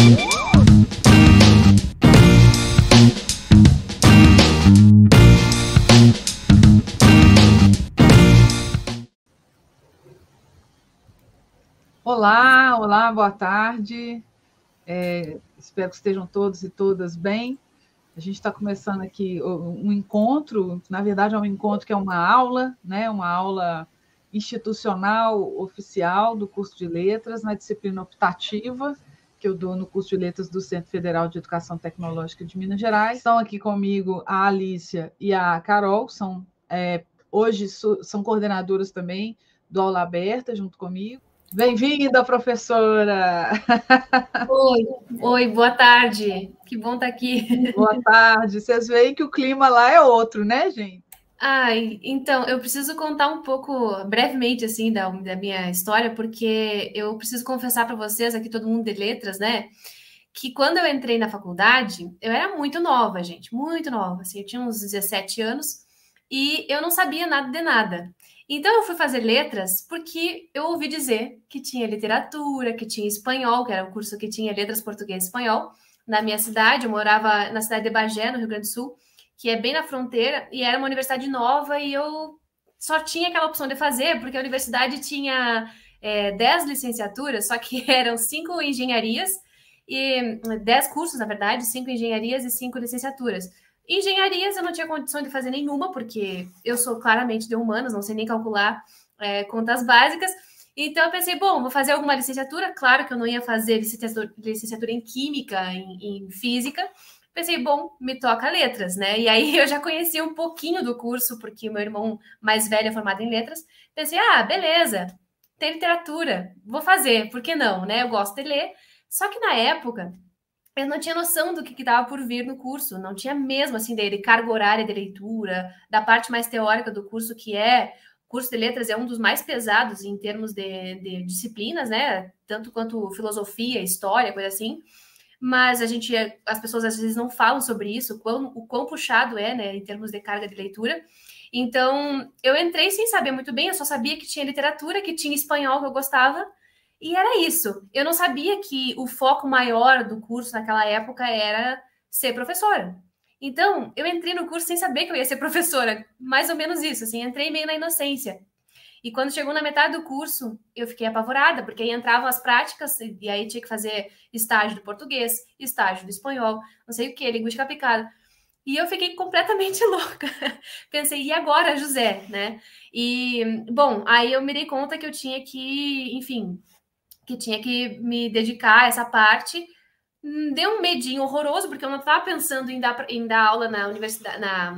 Olá, olá, boa tarde. Espero que estejam todos e todas bem. A gente está começando aqui um encontro, na verdade é um encontro que é uma aula, né? Uma aula institucional oficial do curso de Letras, na disciplina optativa, que eu dou no curso de Letras do Centro Federal de Educação Tecnológica de Minas Gerais. Estão aqui comigo a Alícia e a Carol, que hoje são coordenadoras também do Aula Aberta, junto comigo. Bem-vinda, professora! Oi, boa tarde. Que bom estar aqui. Boa tarde. Vocês veem que o clima lá é outro, né, gente? Então, eu preciso contar um pouco, brevemente, assim, da minha história, porque eu preciso confessar para vocês, aqui todo mundo de letras, né, que quando eu entrei na faculdade, eu era muito nova, gente, muito nova, assim, eu tinha uns 17 anos e eu não sabia nada de nada. Então, eu fui fazer letras porque eu ouvi dizer que tinha literatura, que tinha espanhol, que era um curso que tinha letras português e espanhol, na minha cidade. Eu morava na cidade de Bagé, no Rio Grande do Sul, que é bem na fronteira, e era uma universidade nova, e eu só tinha aquela opção de fazer, porque a universidade tinha 10 licenciaturas, só que eram 5 engenharias, e 10 cursos, na verdade, 5 engenharias e 5 licenciaturas. Engenharias eu não tinha condição de fazer nenhuma, porque eu sou claramente de humanas, não sei nem calcular contas básicas. Então eu pensei, bom, vou fazer alguma licenciatura. Claro que eu não ia fazer licenciatura em Química, em Física. Pensei, bom, me toca letras, né? E aí eu já conhecia um pouquinho do curso, porque meu irmão mais velho é formado em letras. Pensei, beleza, tem literatura, vou fazer, por que não, né? Eu gosto de ler. Só que na época eu não tinha noção do que estava por vir no curso, não tinha mesmo, assim, de carga horária de leitura, da parte mais teórica do curso, que o curso de letras é um dos mais pesados em termos de disciplinas, né? Tanto quanto filosofia, história, coisa assim. Mas as pessoas às vezes não falam sobre isso, o quão puxado é, né, em termos de carga de leitura. Então, eu entrei sem saber muito bem, eu só sabia que tinha literatura, que tinha espanhol que eu gostava, e era isso. Eu não sabia que o foco maior do curso naquela época era ser professora. Então, eu entrei no curso sem saber que eu ia ser professora, mais ou menos isso, assim, entrei meio na inocência. E quando chegou na metade do curso, eu fiquei apavorada, porque aí entravam as práticas, e aí tinha que fazer estágio do português, estágio do espanhol, não sei o que, linguística aplicada. E eu fiquei completamente louca. Pensei, e agora, José, né? E, bom, aí eu me dei conta que eu tinha que, enfim, que tinha que me dedicar a essa parte. Deu um medinho horroroso, porque eu não estava pensando em dar aula na universidade,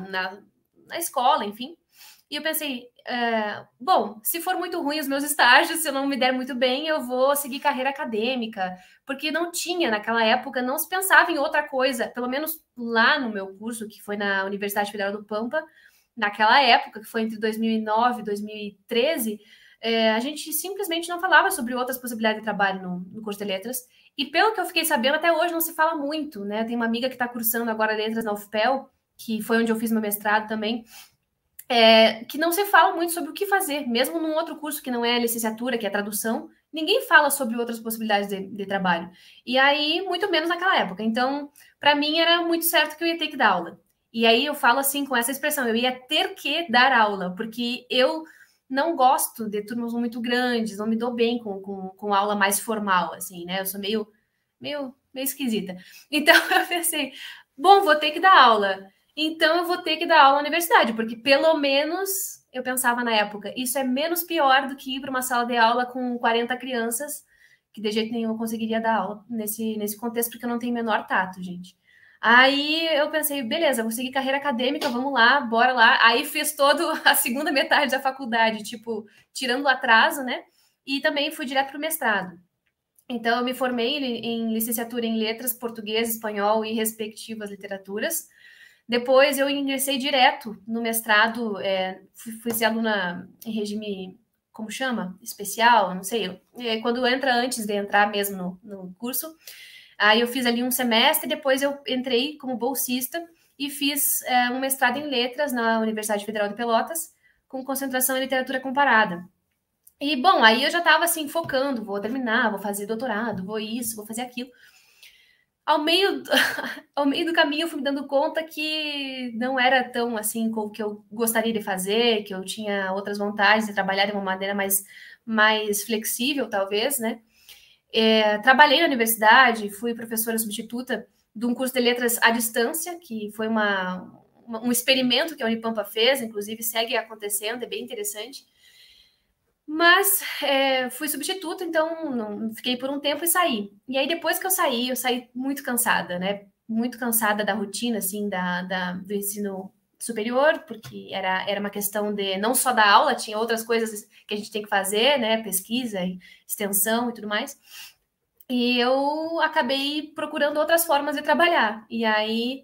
na escola, enfim. E eu pensei, bom, se for muito ruim os meus estágios, se eu não me der muito bem, eu vou seguir carreira acadêmica, porque não tinha, naquela época, não se pensava em outra coisa, pelo menos lá no meu curso, que foi na Universidade Federal do Pampa, naquela época, que foi entre 2009 e 2013, a gente simplesmente não falava sobre outras possibilidades de trabalho no curso de letras, e pelo que eu fiquei sabendo, até hoje não se fala muito, né? Tem uma amiga que está cursando agora letras na UFPEL, que foi onde eu fiz meu mestrado também, que não se fala muito sobre o que fazer, mesmo num outro curso que não é licenciatura, que é tradução, ninguém fala sobre outras possibilidades de trabalho. E aí, muito menos naquela época. Então, para mim, era muito certo que eu ia ter que dar aula. E aí eu falo assim, com essa expressão, eu ia ter que dar aula, porque eu não gosto de turmas muito grandes, não me dou bem com aula mais formal, assim, né? Eu sou meio esquisita. Então, eu pensei, bom, vou ter que dar aula. Então eu vou ter que dar aula na universidade, porque pelo menos, eu pensava na época, isso é menos pior do que ir para uma sala de aula com 40 crianças, que de jeito nenhum eu conseguiria dar aula nesse contexto, porque eu não tenho o menor tato, gente. Aí eu pensei, beleza, vou seguir carreira acadêmica, vamos lá, bora lá. Aí fiz toda a segunda metade da faculdade, tipo, tirando o atraso, né? E também fui direto para o mestrado. Então, eu me formei em licenciatura em letras, português, espanhol e respectivas literaturas. Depois eu ingressei direto no mestrado, fui ser aluna em regime, como chama? Especial, não sei. Quando entra antes de entrar mesmo no curso. Aí eu fiz ali um semestre, depois eu entrei como bolsista e fiz um mestrado em letras na Universidade Federal de Pelotas, com concentração em literatura comparada. E, bom, aí eu já estava assim, focando, vou terminar, vou fazer doutorado, vou isso, vou fazer aquilo. ao meio, ao meio do caminho eu fui me dando conta que não era tão assim como que eu gostaria de fazer, que eu tinha outras vontades de trabalhar de uma maneira mais flexível, talvez, né? Trabalhei na universidade, fui professora substituta de um curso de letras à distância, que foi um experimento que a Unipampa fez, inclusive segue acontecendo, é bem interessante. Mas fui substituta, então não, fiquei por um tempo e saí. E aí, depois que eu saí muito cansada, né? Muito cansada da rotina, assim, do ensino superior, porque era uma questão de não só da aula, tinha outras coisas que a gente tem que fazer, né? Pesquisa, extensão e tudo mais. E eu acabei procurando outras formas de trabalhar. E aí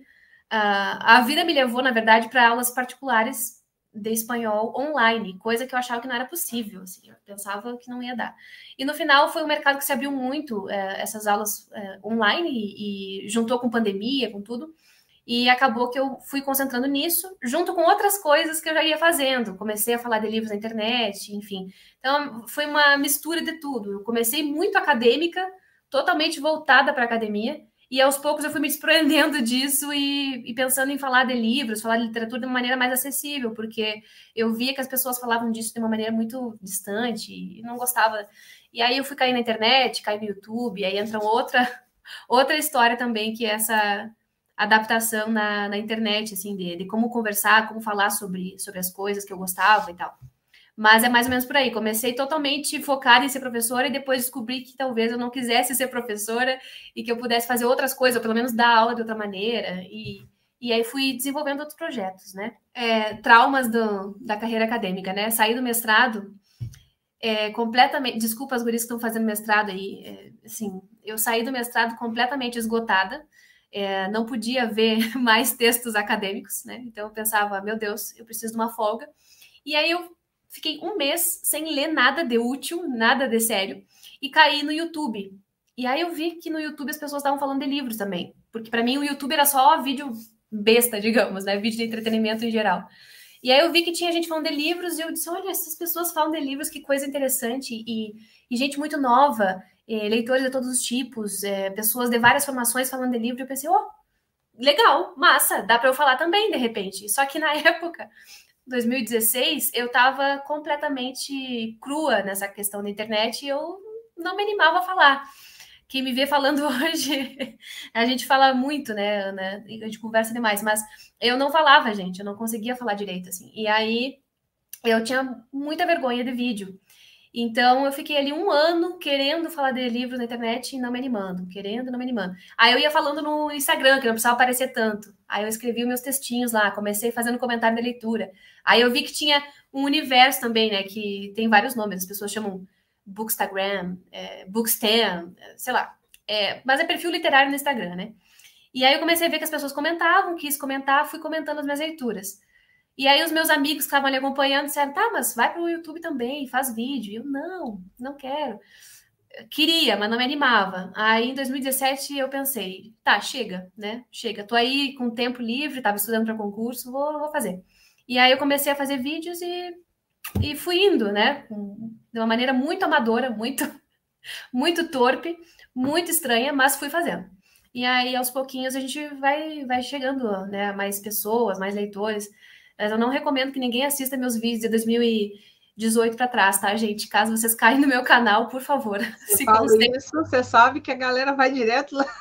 a vida me levou, na verdade, para aulas particulares de espanhol online, coisa que eu achava que não era possível, assim, eu pensava que não ia dar. E no final foi um mercado que se abriu muito, essas aulas online, e juntou com pandemia, com tudo, e acabou que eu fui concentrando nisso, junto com outras coisas que eu já ia fazendo. Comecei a falar de livros na internet, enfim. Então, foi uma mistura de tudo. Eu comecei muito acadêmica, totalmente voltada para a academia, e aos poucos eu fui me desprendendo disso e pensando em falar de livros, falar de literatura de uma maneira mais acessível, porque eu via que as pessoas falavam disso de uma maneira muito distante e não gostava. E aí eu fui cair na internet, cair no YouTube, aí entra outra história também, que é essa adaptação na internet, assim, de como conversar, como falar sobre as coisas que eu gostava e tal. Mas é mais ou menos por aí. Comecei totalmente focada em ser professora e depois descobri que talvez eu não quisesse ser professora e que eu pudesse fazer outras coisas, ou pelo menos dar aula de outra maneira. E aí fui desenvolvendo outros projetos, né? Traumas da carreira acadêmica, né? Saí do mestrado completamente... Desculpa as gurias que estão fazendo mestrado aí. Assim, eu saí do mestrado completamente esgotada. Não podia ver mais textos acadêmicos, né? Então eu pensava, meu Deus, eu preciso de uma folga. E aí eu fiquei um mês sem ler nada de útil, nada de sério, e caí no YouTube. E aí eu vi que no YouTube as pessoas estavam falando de livros também, porque para mim o YouTube era só vídeo besta, digamos, né? Vídeo de entretenimento em geral. E aí eu vi que tinha gente falando de livros e eu disse, olha, essas pessoas falam de livros, que coisa interessante, e gente muito nova, leitores de todos os tipos, pessoas de várias formações falando de livro, e eu pensei, legal, massa, dá para eu falar também, de repente. Só que na época 2016, eu estava completamente crua nessa questão da internet e eu não me animava a falar. Quem me vê falando hoje, a gente fala muito, né, Ana? A gente conversa demais, mas eu não falava, gente, eu não conseguia falar direito, assim. E aí eu tinha muita vergonha de vídeo. Então, eu fiquei ali um ano querendo falar de livros na internet e não me animando, querendo, não me animando. Aí eu ia falando no Instagram, que não precisava aparecer tanto. Aí eu escrevi meus textinhos lá, comecei fazendo comentário de leitura. Aí eu vi que tinha um universo também, né, que tem vários nomes, as pessoas chamam Bookstagram, Bookstam, sei lá. Mas é perfil literário no Instagram, né? E aí eu comecei a ver que as pessoas comentavam, quis comentar, fui comentando as minhas leituras. E aí os meus amigos que estavam ali acompanhando disseram, tá, mas vai para o YouTube também, faz vídeo. E eu, não quero. Queria, mas não me animava. Aí em 2017 eu pensei, tá, chega, né? Chega, tô aí com tempo livre, estava estudando para concurso, vou fazer. E aí eu comecei a fazer vídeos e fui indo, né? De uma maneira muito amadora, muito torpe, muito estranha, mas fui fazendo. E aí, aos pouquinhos, a gente vai chegando, né? Mais pessoas, mais leitores. Mas eu não recomendo que ninguém assista meus vídeos de 2018 para trás, tá, gente? Caso vocês caem no meu canal, por favor, se concentrem. Isso, você sabe que a galera vai direto lá.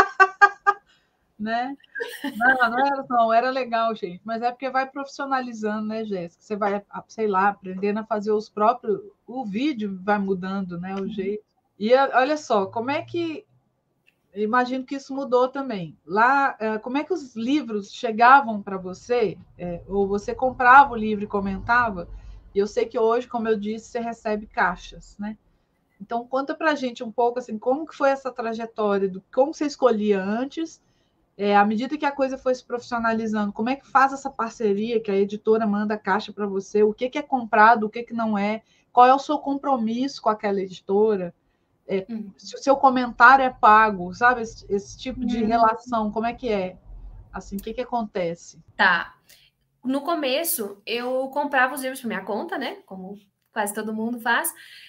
Né? Não era legal, gente, mas é porque vai profissionalizando, né, Jéssica? Você vai, sei lá, aprendendo a fazer os próprios. O vídeo vai mudando, né? O jeito. E olha só, como é que. Imagino que isso mudou também. Lá, como é que os livros chegavam para você? Ou você comprava o livro e comentava? E eu sei que hoje, como eu disse, você recebe caixas, né? Então, conta para a gente um pouco assim, como que foi essa trajetória, como você escolhia antes, à medida que a coisa foi se profissionalizando, como é que faz essa parceria, que a editora manda a caixa para você, o que é comprado, o que não é, qual é o seu compromisso com aquela editora, se o seu comentário é pago, sabe? Esse tipo de relação, como é que é? Assim, o que acontece? Tá. No começo, eu comprava os livros por minha conta, né? Como quase todo mundo faz.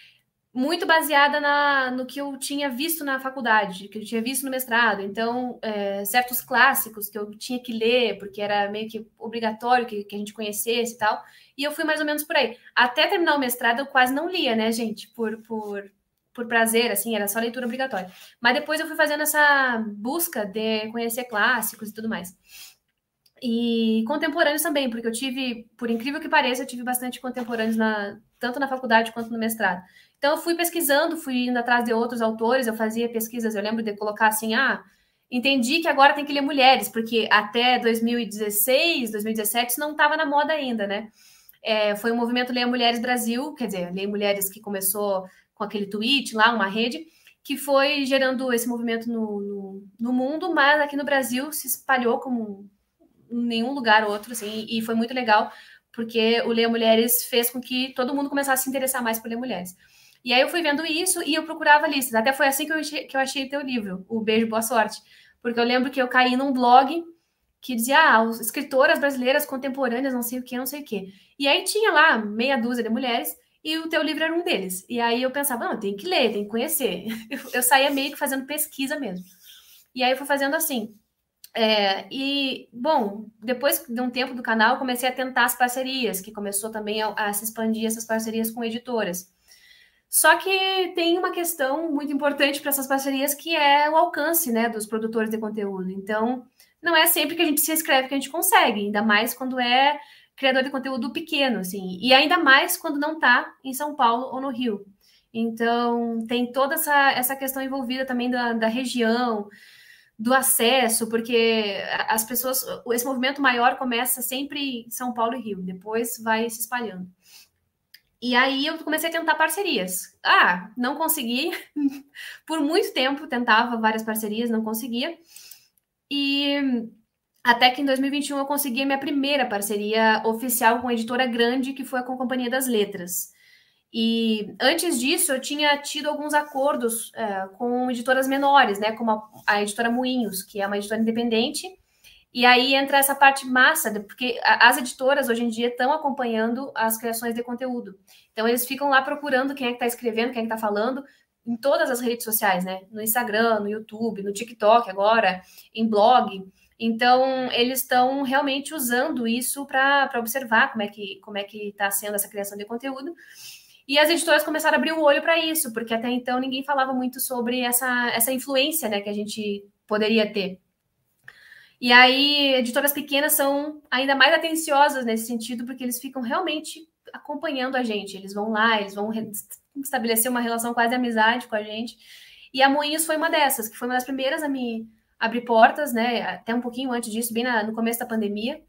muito baseada no que eu tinha visto na faculdade, que eu tinha visto no mestrado. Então, certos clássicos que eu tinha que ler, porque era meio que obrigatório que a gente conhecesse e tal. E eu fui mais ou menos por aí. Até terminar o mestrado, eu quase não lia, né, gente? Por prazer, assim, era só leitura obrigatória. Mas depois eu fui fazendo essa busca de conhecer clássicos e tudo mais. E contemporâneos também, porque eu tive, por incrível que pareça, eu tive bastante contemporâneos tanto na faculdade quanto no mestrado. Então, eu fui pesquisando, fui indo atrás de outros autores, eu fazia pesquisas, eu lembro de colocar assim, entendi que agora tem que ler mulheres, porque até 2016, 2017, isso não estava na moda ainda, né? Foi o movimento Leia Mulheres Brasil, quer dizer, Leia Mulheres que começou com aquele tweet lá, uma rede, que foi gerando esse movimento no mundo, mas aqui no Brasil se espalhou como nenhum lugar outro, assim, e foi muito legal, porque o Leia Mulheres fez com que todo mundo começasse a se interessar mais por ler mulheres. E aí eu fui vendo isso e eu procurava listas. Até foi assim que eu achei teu livro, O Beijo, Boa Sorte. Porque eu lembro que eu caí num blog que dizia, escritoras brasileiras contemporâneas, não sei o que, não sei o que. E aí tinha lá meia dúzia de mulheres e o teu livro era um deles. E aí eu pensava, não, tem que ler, tem que conhecer. Eu saía meio que fazendo pesquisa mesmo. E aí eu fui fazendo assim. Bom, depois de um tempo do canal, eu comecei a tentar as parcerias, que começou também a se expandir essas parcerias com editoras. Só que tem uma questão muito importante para essas parcerias, que é o alcance, né, dos produtores de conteúdo. Então, não é sempre que a gente se inscreve que a gente consegue, ainda mais quando é criador de conteúdo pequeno, assim, e ainda mais quando não está em São Paulo ou no Rio. Então, tem toda essa questão envolvida também da região, do acesso, porque as pessoas, esse movimento maior começa sempre em São Paulo e Rio, depois vai se espalhando. E aí eu comecei a tentar parcerias. Não consegui. Por muito tempo tentava várias parcerias, não conseguia. E até que em 2021 eu consegui a minha primeira parceria oficial com uma editora grande, que foi com a Companhia das Letras. E antes disso, eu tinha tido alguns acordos com editoras menores, né? Como a editora Moinhos, que é uma editora independente. E aí entra essa parte massa, porque as editoras hoje em dia estão acompanhando as criações de conteúdo. Então, eles ficam lá procurando quem é que está escrevendo, quem é que está falando, em todas as redes sociais, né? No Instagram, no YouTube, no TikTok agora, em blog. Então, eles estão realmente usando isso para observar como é que está sendo essa criação de conteúdo. E as editoras começaram a abrir o olho para isso, porque até então ninguém falava muito sobre essa influência, né, que a gente poderia ter. E aí, editoras pequenas são ainda mais atenciosas nesse sentido, porque eles ficam realmente acompanhando a gente. Eles vão lá, eles vão estabelecer uma relação quase de amizade com a gente. E a Moinhos foi uma dessas, que foi uma das primeiras a me abrir portas, né, até um pouquinho antes disso, bem no começo da pandemia.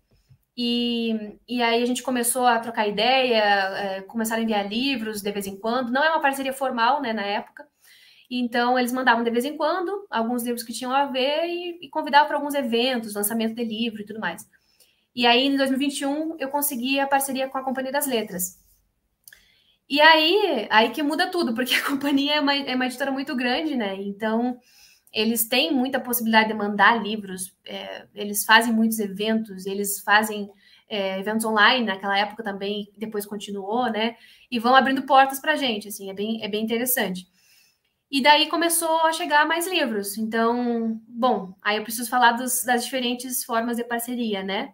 E aí a gente começou a trocar ideia, começaram a enviar livros de vez em quando. Não é uma parceria formal, né, na época. Então, eles mandavam de vez em quando alguns livros que tinham a ver e convidavam para alguns eventos, lançamento de livro e tudo mais. E aí, em 2021, eu consegui a parceria com a Companhia das Letras. E aí que muda tudo, porque a companhia é uma editora muito grande, né? Então, eles têm muita possibilidade de mandar livros, eles fazem muitos eventos, eles fazem eventos online, naquela época também, depois continuou, né? E vão abrindo portas para a gente, assim, é bem interessante. E daí começou a chegar mais livros. Então, bom, aí eu preciso falar das diferentes formas de parceria, né?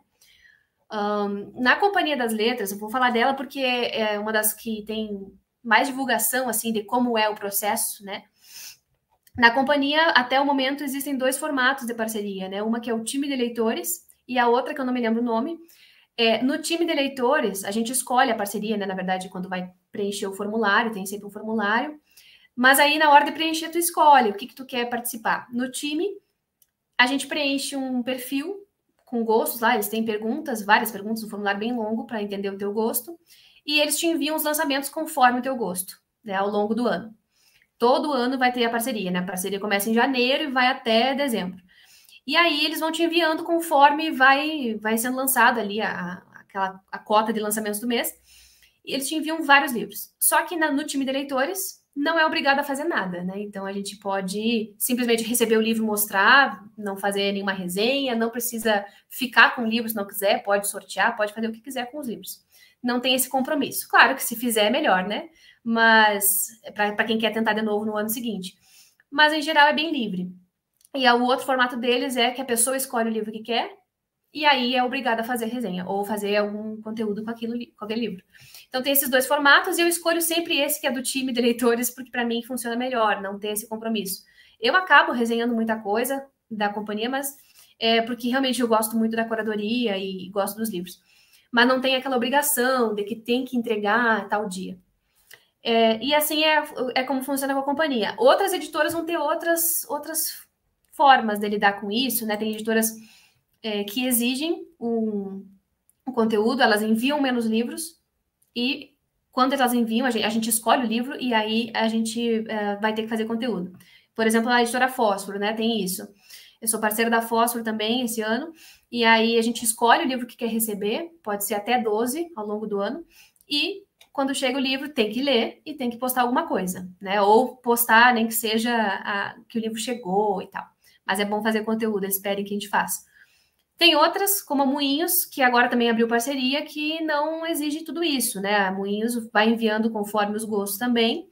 Na Companhia das Letras, eu vou falar dela porque é uma das que tem mais divulgação, assim, de como é o processo, né? Na companhia, até o momento, existem dois formatos de parceria, né? Uma que é o time de leitores e a outra que eu não me lembro o nome. No time de leitores, a gente escolhe a parceria, né? Na verdade, quando vai preencher o formulário, tem sempre um formulário. Mas aí, na hora de preencher, tu escolhe o que tu quer participar. No time, a gente preenche um perfil com gostos lá, eles têm perguntas, várias perguntas, um formulário bem longo para entender o teu gosto, e eles te enviam os lançamentos conforme o teu gosto, né, ao longo do ano. Todo ano vai ter a parceria, né? A parceria começa em janeiro e vai até dezembro. E aí eles vão te enviando conforme vai sendo lançado ali a cota de lançamentos do mês. E eles te enviam vários livros. Só que no time de leitores não é obrigado a fazer nada, né? Então a gente pode simplesmente receber o livro e mostrar, não fazer nenhuma resenha, não precisa ficar com o livro se não quiser, pode sortear, pode fazer o que quiser com os livros. não tem esse compromisso. Claro que se fizer é melhor, né? Mas para quem quer tentar de novo no ano seguinte. Mas em geral é bem livre. E o outro formato deles é que a pessoa escolhe o livro que quer e aí é obrigada a fazer resenha ou fazer algum conteúdo com aquele livro. Então tem esses dois formatos e eu escolho sempre esse que é do time de leitores, porque para mim funciona melhor, não ter esse compromisso. Eu acabo resenhando muita coisa da companhia, mas é porque realmente eu gosto muito da curadoria e gosto dos livros. Mas não tem aquela obrigação de que tem que entregar tal dia. E assim é como funciona com a companhia. Outras editoras vão ter outras formas de lidar com isso, né? Tem editoras que exigem um conteúdo, elas enviam menos livros e quando elas enviam, a gente escolhe o livro e aí a gente vai ter que fazer conteúdo. Por exemplo, a editora Fósforo, né? Tem isso. Eu sou parceira da Fósforo também esse ano, e aí a gente escolhe o livro que quer receber, pode ser até 12 ao longo do ano, e quando chega o livro tem que ler e tem que postar alguma coisa, né? Ou postar, nem que seja que o livro chegou e tal. Mas é bom fazer conteúdo, eles pedem que a gente faça. Tem outras, como a Moinhos, que agora também abriu parceria, que não exige tudo isso, né? A Moinhos vai enviando conforme os gostos também,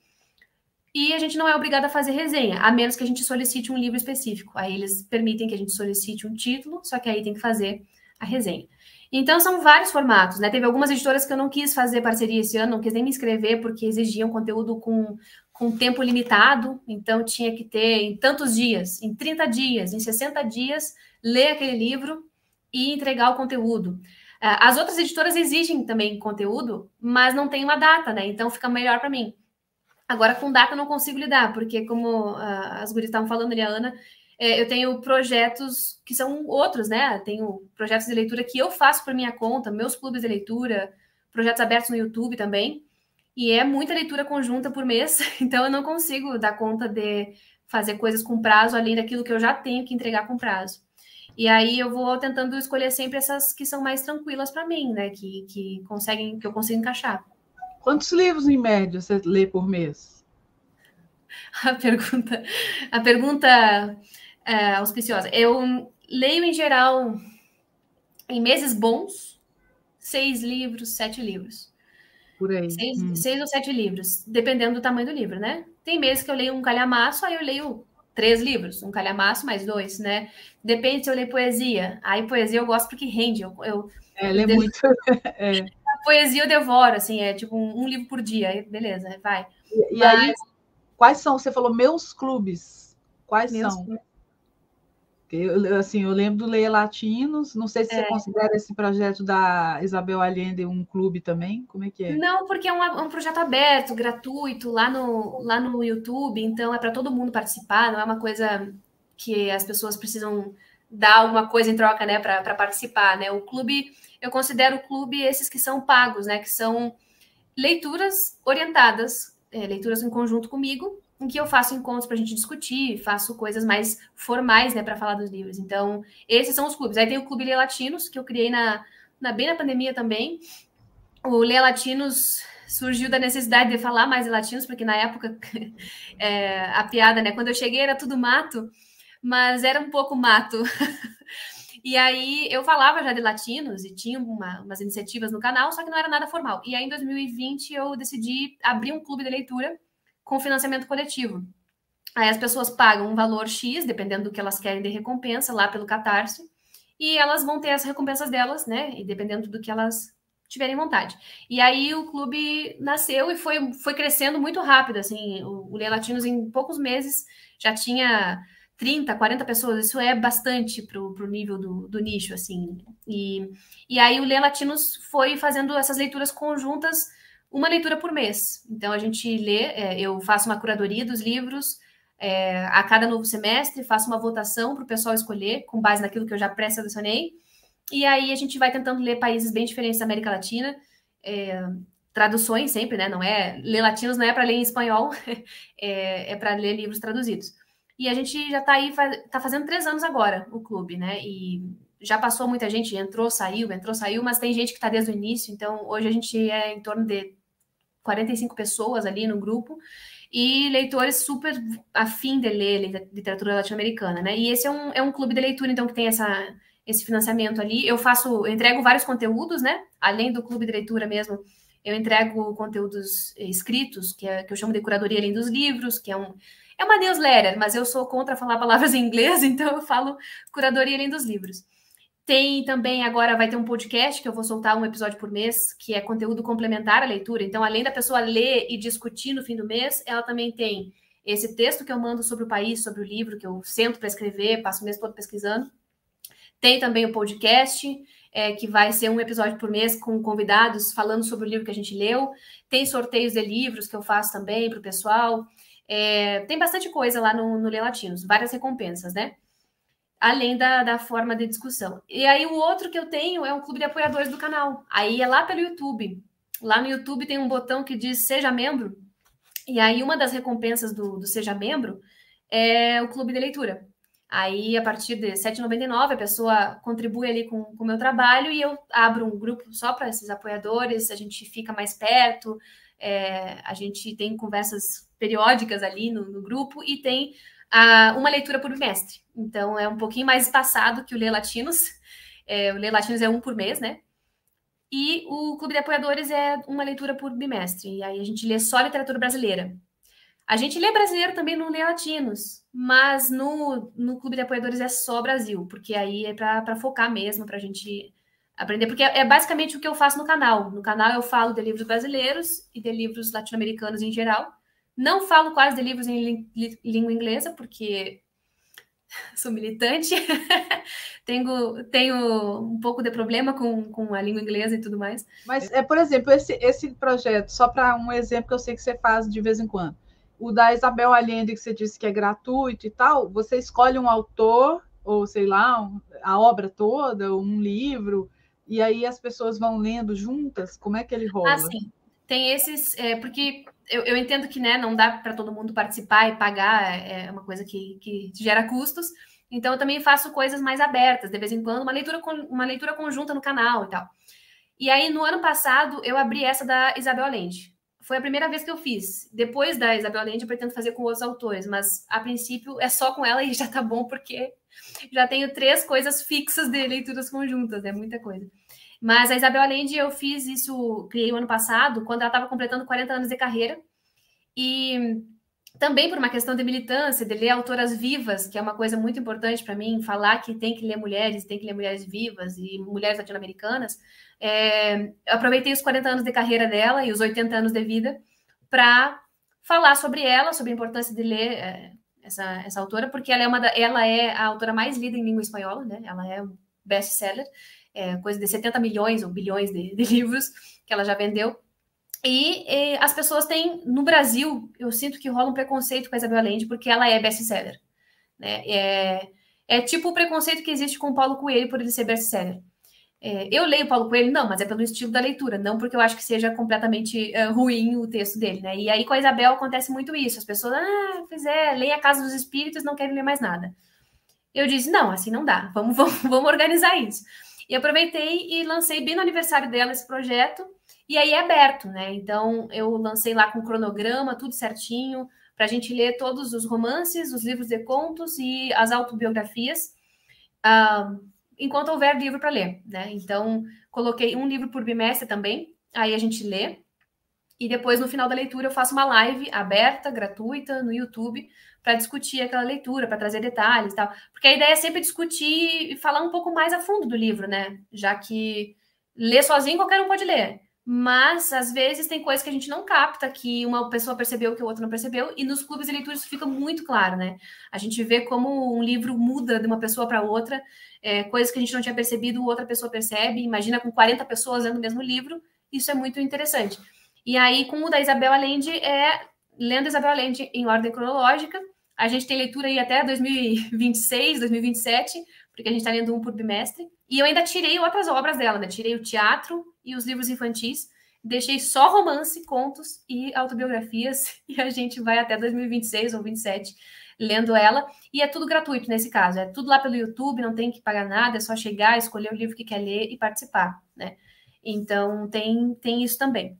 e a gente não é obrigado a fazer resenha, a menos que a gente solicite um livro específico. Aí eles permitem que a gente solicite um título, só que aí tem que fazer a resenha. Então, são vários formatos, né? Teve algumas editoras que eu não quis fazer parceria esse ano, não quis nem me inscrever, porque exigiam conteúdo com tempo limitado, então tinha que ter em tantos dias, em 30 dias, em 60 dias, ler aquele livro e entregar o conteúdo. As outras editoras exigem também conteúdo, mas não tem uma data, né? Então, fica melhor para mim. Agora, com data, eu não consigo lidar, porque como as gurias estavam falando ali, a Ana, eu tenho projetos que são outros, né? Tenho projetos de leitura que eu faço por minha conta, meus clubes de leitura, projetos abertos no YouTube também, e é muita leitura conjunta por mês, então eu não consigo dar conta de fazer coisas com prazo, além daquilo que eu já tenho que entregar com prazo. E aí eu vou tentando escolher sempre essas que são mais tranquilas para mim, né? Que eu consigo encaixar. Quantos livros, em média, você lê por mês? A pergunta auspiciosa. Eu leio, em geral, em meses bons, 6 livros, 7 livros. Por aí. 6 ou 7 livros, dependendo do tamanho do livro, né? Tem meses que eu leio um calhamaço, aí eu leio 3 livros, um calhamaço mais 2, né? Depende se eu leio poesia. Aí poesia eu gosto porque rende. Lê muito. A poesia eu devoro, assim, é tipo um livro por dia, beleza, vai. E aí, quais são? Você falou meus clubes. Quais são? Eu lembro do Leia Latinos, não sei se você considera esse projeto da Isabel Allende um clube também, como é que é? Não, porque é um projeto aberto, gratuito, lá no YouTube, então é para todo mundo participar, não é uma coisa que as pessoas precisam dar alguma coisa em troca, né, para participar, né? O clube, eu considero o clube esses que são pagos, né, que são leituras orientadas, leituras em conjunto comigo, em que eu faço encontros para a gente discutir, faço coisas mais formais, né, para falar dos livros. Então, esses são os clubes. Aí tem o Clube Leia Latinos, que eu criei bem na pandemia também. O Leia Latinos surgiu da necessidade de falar mais de latinos, porque na época a piada, né, quando eu cheguei era tudo mato, mas era um pouco mato. E aí eu falava já de latinos e tinha umas iniciativas no canal, só que não era nada formal. E aí em 2020 eu decidi abrir um clube de leitura com financiamento coletivo. Aí as pessoas pagam um valor X, dependendo do que elas querem de recompensa, lá pelo Catarse, e elas vão ter as recompensas delas, né? E dependendo do que elas tiverem vontade. E aí o clube nasceu e foi crescendo muito rápido, assim, o Leia Latinos em poucos meses já tinha 30, 40 pessoas, isso é bastante pro nível do nicho, assim. E aí o Leia Latinos foi fazendo essas leituras conjuntas, uma leitura por mês. Então a gente lê, eu faço uma curadoria dos livros, a cada novo semestre, faço uma votação para o pessoal escolher, com base naquilo que eu já pré-selecionei, e aí a gente vai tentando ler países bem diferentes da América Latina, traduções sempre, né? Não é ler latinos, não é para ler em espanhol, é para ler livros traduzidos. E a gente já está aí, está fazendo 3 anos agora, o clube, né? E já passou muita gente, entrou, saiu, mas tem gente que está desde o início, então hoje a gente é em torno de 45 pessoas ali no grupo, e leitores super afim de ler literatura latino-americana, né? E esse é um clube de leitura, então, que tem esse financiamento ali. Eu entrego vários conteúdos, né? Além do clube de leitura mesmo, eu entrego conteúdos escritos, que eu chamo de curadoria além dos livros, que é uma newsletter, mas eu sou contra falar palavras em inglês, então eu falo curadoria além dos livros. Tem também, agora vai ter um podcast que eu vou soltar um episódio por mês, que é conteúdo complementar à leitura. Então, além da pessoa ler e discutir no fim do mês, ela também tem esse texto que eu mando sobre o país, sobre o livro, que eu sento para escrever, passo o mês todo pesquisando. Tem também o podcast, que vai ser um episódio por mês com convidados falando sobre o livro que a gente leu. Tem sorteios de livros que eu faço também para o pessoal. Tem bastante coisa lá no Lê Latinos, várias recompensas, né? Além da forma de discussão. E aí o outro que eu tenho é um clube de apoiadores do canal. Aí é lá pelo YouTube. Lá no YouTube tem um botão que diz Seja Membro. E aí uma das recompensas do Seja Membro é o clube de leitura. Aí, a partir de R$ 7,99, a pessoa contribui ali com o meu trabalho e eu abro um grupo só para esses apoiadores, a gente fica mais perto, a gente tem conversas periódicas ali no grupo e tem uma leitura por bimestre. Então, é um pouquinho mais espaçado que o Lê Latinos. O Lê Latinos é um por mês, né? E o Clube de Apoiadores é uma leitura por bimestre. E aí a gente lê só literatura brasileira. A gente lê brasileiro também no Lê Latinos, mas no Clube de Apoiadores é só Brasil, porque aí é para focar mesmo, para a gente aprender, porque é basicamente o que eu faço no canal. No canal eu falo de livros brasileiros e de livros latino-americanos em geral. Não falo quase de livros em língua inglesa, porque sou militante, tenho um pouco de problema com a língua inglesa e tudo mais. Mas, por exemplo, esse projeto, só para um exemplo que eu sei que você faz de vez em quando, o da Isabel Allende, que você disse que é gratuito e tal, você escolhe um autor, ou sei lá, a obra toda, um livro, e aí as pessoas vão lendo juntas? Como é que ele rola? Ah, sim. Tem esses, porque eu entendo que, né, não dá para todo mundo participar e pagar, é uma coisa que gera custos. Então, eu também faço coisas mais abertas, de vez em quando, uma leitura conjunta no canal e tal. E aí, no ano passado, eu abri essa da Isabel Allende. Foi a primeira vez que eu fiz. Depois da Isabel Allende, eu pretendo fazer com outros autores, mas a princípio é só com ela e já tá bom, porque já tenho 3 coisas fixas de leituras conjuntas, é muita coisa. Mas a Isabel Allende, eu fiz isso, criei o ano passado, quando ela estava completando 40 anos de carreira. E também por uma questão de militância, de ler autoras vivas, que é uma coisa muito importante para mim, falar que tem que ler mulheres vivas e mulheres latino-americanas. Eu aproveitei os 40 anos de carreira dela e os 80 anos de vida para falar sobre ela, sobre a importância de ler essa autora, porque ela é a autora mais lida em língua espanhola, né? Ela é um best-seller, coisa de 70 milhões ou bilhões de livros que ela já vendeu. E as pessoas têm, no Brasil, eu sinto que rola um preconceito com a Isabel Allende, porque ela é best-seller. Né? É tipo o preconceito que existe com o Paulo Coelho por ele ser best-seller. Eu leio Paulo Coelho, não, mas é pelo estilo da leitura, não porque eu acho que seja completamente ruim o texto dele, né? E aí com a Isabel acontece muito isso, as pessoas, leia A Casa dos Espíritos, não querem ler mais nada. Eu disse, não, assim não dá, vamos organizar isso. E aproveitei e lancei bem no aniversário dela esse projeto, e aí é aberto, né? Então eu lancei lá com cronograma, tudo certinho, para a gente ler todos os romances, os livros de contos e as autobiografias, enquanto houver livro para ler, né? Então, coloquei um livro por bimestre também, aí a gente lê, e depois, no final da leitura, eu faço uma live aberta, gratuita, no YouTube, para discutir aquela leitura, para trazer detalhes e tal. Porque a ideia é sempre discutir e falar um pouco mais a fundo do livro, né? Já que ler sozinho qualquer um pode ler. Mas, às vezes, tem coisas que a gente não capta, que uma pessoa percebeu que o outro não percebeu, e nos clubes de leitura isso fica muito claro, né? A gente vê como um livro muda de uma pessoa para outra, coisas que a gente não tinha percebido, outra pessoa percebe. Imagina com 40 pessoas lendo o mesmo livro, isso é muito interessante. E aí, com o da Isabel Allende, lendo Isabel Allende em ordem cronológica. A gente tem leitura aí até 2026, 2027, porque a gente está lendo um por bimestre. E eu ainda tirei outras obras dela, né? Tirei o teatro e os livros infantis, deixei só romance, contos e autobiografias, e a gente vai até 2026 ou 2027 lendo ela, e é tudo gratuito nesse caso, é tudo lá pelo YouTube, não tem que pagar nada, é só chegar, escolher o livro que quer ler e participar, né? Então, tem isso também.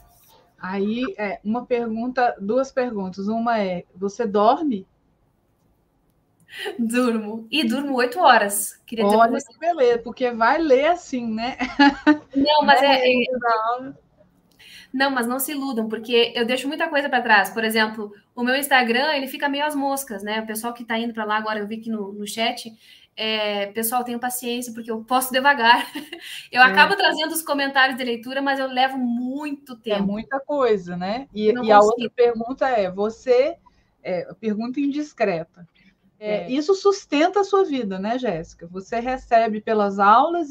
Aí, duas perguntas. Uma é, você dorme? Durmo. E durmo 8 horas. Queria dizer para Olha você. que beleza, porque vai ler assim, né? Não, mas Né? não, mas não se iludam, porque eu deixo muita coisa para trás. Por exemplo, o meu Instagram, ele fica meio às moscas, né? O pessoal que está indo para lá agora, eu vi aqui no chat, pessoal, tenham paciência, porque eu posto devagar. Eu acabo trazendo os comentários de leitura, mas eu levo muito É tempo. muita coisa, né? Eu não E a outra consigo. pergunta é: pergunta indiscreta. É, Isso sustenta a sua vida, né, Jéssica? Você recebe pelas aulas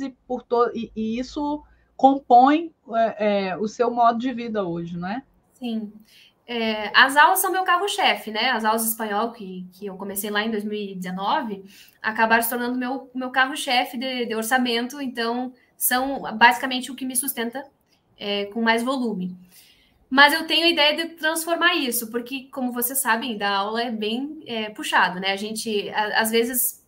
e isso compõe o seu modo de vida hoje, não é? sim. As aulas são meu carro-chefe, né? As aulas de espanhol que eu comecei lá em 2019 acabaram se tornando meu carro-chefe de orçamento, então são basicamente o que me sustenta com mais volume. Mas eu tenho a ideia de transformar isso, porque, como vocês sabem, dar aula é bem puxado, né? A gente, às vezes,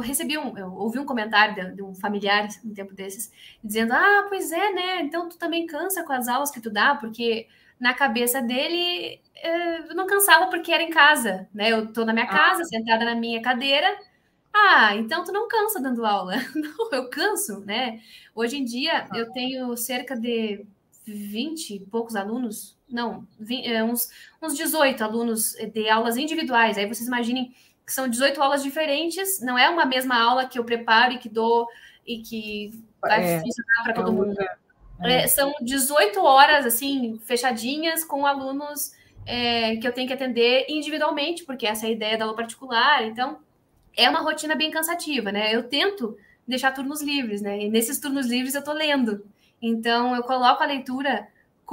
eu ouvi um comentário de um familiar um tempo desses, dizendo: Ah, pois é, né? Então tu também cansa com as aulas que tu dá, porque na cabeça dele eu não cansava porque era em casa, né? Eu tô na minha casa, sentada na minha cadeira. Ah, então tu não cansa dando aula. Não, eu canso, né? Hoje em dia eu tenho cerca de 20 e poucos alunos, não, uns 18 alunos de aulas individuais. Aí vocês imaginem que são 18 aulas diferentes, não é uma mesma aula que eu preparo e que dou e que vai funcionar para todo mundo. São 18 horas, assim, fechadinhas com alunos que eu tenho que atender individualmente, porque essa é a ideia da aula particular. Então, é uma rotina bem cansativa, né? Eu tento deixar turnos livres, né? E nesses turnos livres eu tô lendo. Então, eu coloco a leitura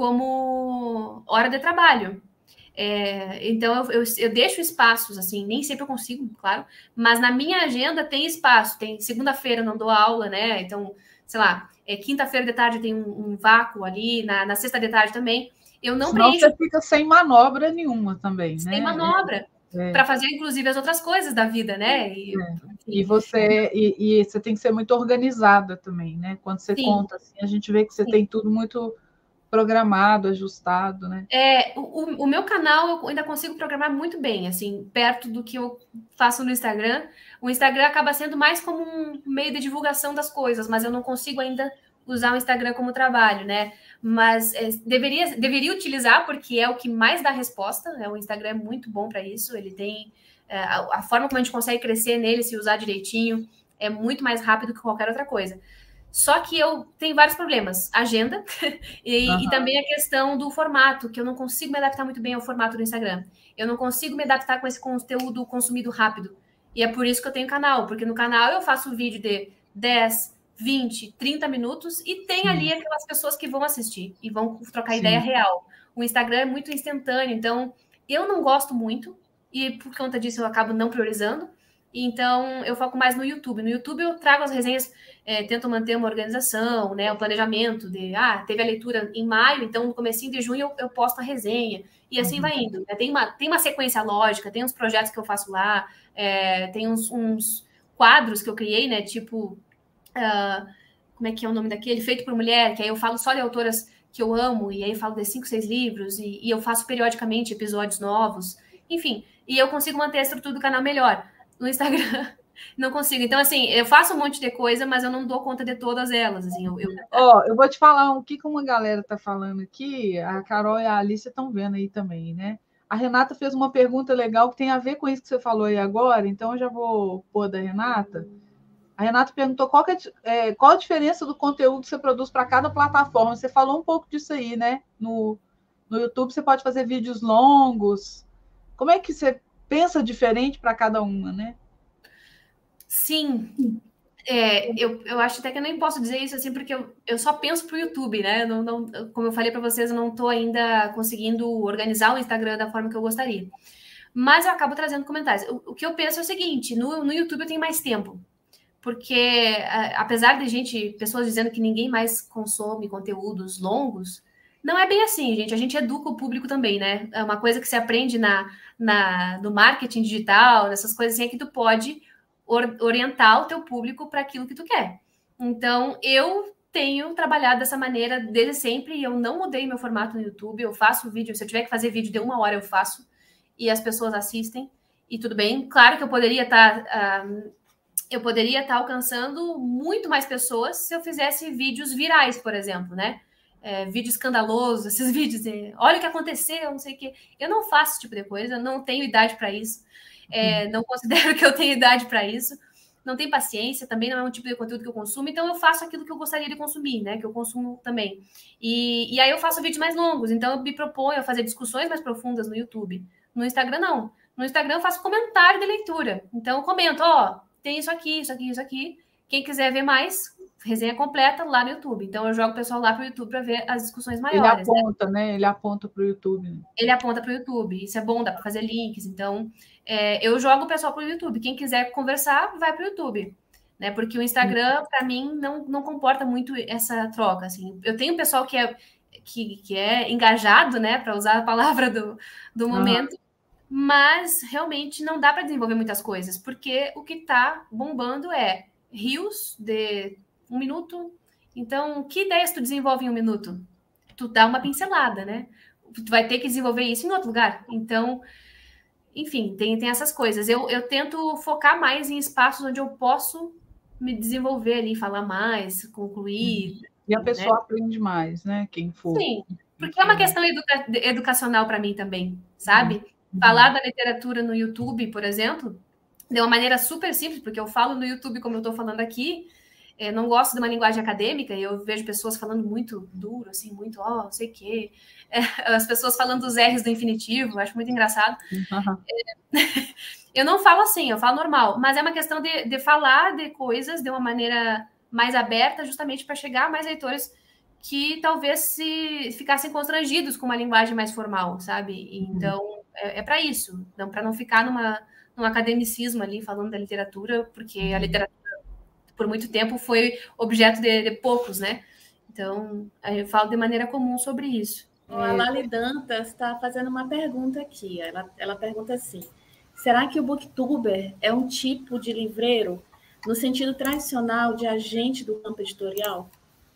como hora de trabalho. Então, eu deixo espaços, assim, nem sempre eu consigo, claro, mas na minha agenda tem espaço. Tem segunda-feira eu não dou aula, né? Então, sei lá, quinta-feira de tarde tem um vácuo ali, na sexta de tarde também. Eu não Senão preencho você fica sem manobra nenhuma também, sem né? manobra para fazer, inclusive, as outras coisas da vida, né? E Enfim, você tem que ser muito organizada também, né? Quando você sim, conta assim, a gente vê que você sim. tem tudo muito programado, ajustado, né? O meu canal eu ainda consigo programar muito bem, assim, perto do que eu faço no Instagram. O Instagram acaba sendo mais como um meio de divulgação das coisas, mas eu não consigo ainda usar o Instagram como trabalho, né? Mas deveria utilizar, porque é o que mais dá resposta, né? O Instagram é muito bom para isso, ele tem a forma como a gente consegue crescer nele, se usar direitinho, é muito mais rápido que qualquer outra coisa. Só que eu tenho vários problemas. Agenda e também a questão do formato, que eu não consigo me adaptar muito bem ao formato do Instagram. Eu não consigo me adaptar com esse conteúdo consumido rápido. E é por isso que eu tenho canal, porque no canal eu faço vídeo de 10, 20, 30 minutos e tem ali Sim, aquelas pessoas que vão assistir e vão trocar ideia sim, real. O Instagram é muito instantâneo, então eu não gosto muito e por conta disso eu acabo não priorizando. Então eu foco mais no YouTube. No YouTube eu trago as resenhas tentam manter uma organização, né, o planejamento de, teve a leitura em maio, então no comecinho de junho eu posto a resenha, e assim vai indo. Né? Tem uma sequência lógica, tem uns projetos que eu faço lá, tem uns quadros que eu criei, né, tipo, como é que é o nome daquele? Feito por Mulher, que aí eu falo só de autoras que eu amo, e aí eu falo de 5, 6 livros, e eu faço periodicamente episódios novos, enfim, e eu consigo manter a estrutura do canal melhor. No Instagram, não consigo. Então, assim, eu faço um monte de coisa, mas eu não dou conta de todas elas. Assim, Ó, eu vou te falar o que uma galera está falando aqui. A Carol e a Alice estão vendo aí também, né? A Renata fez uma pergunta legal que tem a ver com isso que você falou aí agora, então eu já vou pôr da Renata. A Renata perguntou qual a diferença do conteúdo que você produz para cada plataforma. Você falou um pouco disso aí, né? No YouTube você pode fazer vídeos longos. Como é que você pensa diferente para cada uma, né? sim. Eu acho até que eu nem posso dizer isso assim, porque eu só penso pro YouTube, né? Como eu falei para vocês, eu não estou ainda conseguindo organizar o Instagram da forma que eu gostaria. Mas eu acabo trazendo comentários. O que eu penso é o seguinte: no YouTube eu tenho mais tempo. Porque, apesar de pessoas dizendo que ninguém mais consome conteúdos longos, não é bem assim, gente. A gente educa o público também, né? É uma coisa que se aprende no marketing digital, nessas coisas assim, é que tu pode orientar o teu público para aquilo que tu quer. Então, eu tenho trabalhado dessa maneira desde sempre e eu não mudei meu formato no YouTube. Eu faço vídeo, se eu tiver que fazer vídeo de 1 hora, eu faço e as pessoas assistem. E tudo bem, claro que eu poderia estar alcançando muito mais pessoas se eu fizesse vídeos virais, por exemplo, né? Vídeo escandaloso, esses vídeos de olha o que aconteceu, não sei o quê. Eu não faço esse tipo de coisa, não tenho idade para isso, não considero que eu tenho idade para isso, não tenho paciência, também não é um tipo de conteúdo que eu consumo, então eu faço aquilo que eu gostaria de consumir, né? Que eu consumo também. E aí eu faço vídeos mais longos, então eu me proponho a fazer discussões mais profundas no YouTube. No Instagram, não. No Instagram eu faço comentário de leitura. Então eu comento, ó, tem isso aqui, isso aqui, isso aqui. Quem quiser ver mais, resenha completa lá no YouTube. Então eu jogo o pessoal lá para o YouTube para ver as discussões maiores. Ele aponta, né? Ele aponta para o YouTube. Ele aponta para o YouTube. Isso é bom, dá para fazer links. Então eu jogo o pessoal para o YouTube. Quem quiser conversar, vai para o YouTube. Né? Porque o Instagram, para mim, não comporta muito essa troca. Assim. Eu tenho um pessoal que é engajado, né? Para usar a palavra do momento. Mas realmente não dá para desenvolver muitas coisas, porque o que está bombando é rios de 1 minuto. Então, que ideias tu desenvolve em 1 minuto? Tu dá uma pincelada, né? Tu vai ter que desenvolver isso em outro lugar. Então, enfim, tem essas coisas. Eu tento focar mais em espaços onde eu posso me desenvolver ali, falar mais, concluir. E a pessoa aprende mais, né? Quem for. Sim, porque é uma questão educacional para mim também, sabe? Falar da literatura no YouTube, por exemplo, de uma maneira super simples, porque eu falo no YouTube como eu estou falando aqui, não gosto de uma linguagem acadêmica, e eu vejo pessoas falando muito duro, assim, muito, não sei o quê. As pessoas falando os R's do infinitivo, acho muito engraçado. Eu não falo assim, eu falo normal, mas é uma questão de falar de coisas de uma maneira mais aberta, justamente para chegar a mais leitores que talvez se ficassem constrangidos com uma linguagem mais formal, sabe? Então, é para isso, para não ficar num academicismo ali falando da literatura, porque a literatura, por muito tempo, foi objeto de poucos, né? Então, eu falo de maneira comum sobre isso. A Lali Dantas está fazendo uma pergunta aqui. Ela pergunta assim: será que o booktuber é um tipo de livreiro no sentido tradicional de agente do campo editorial?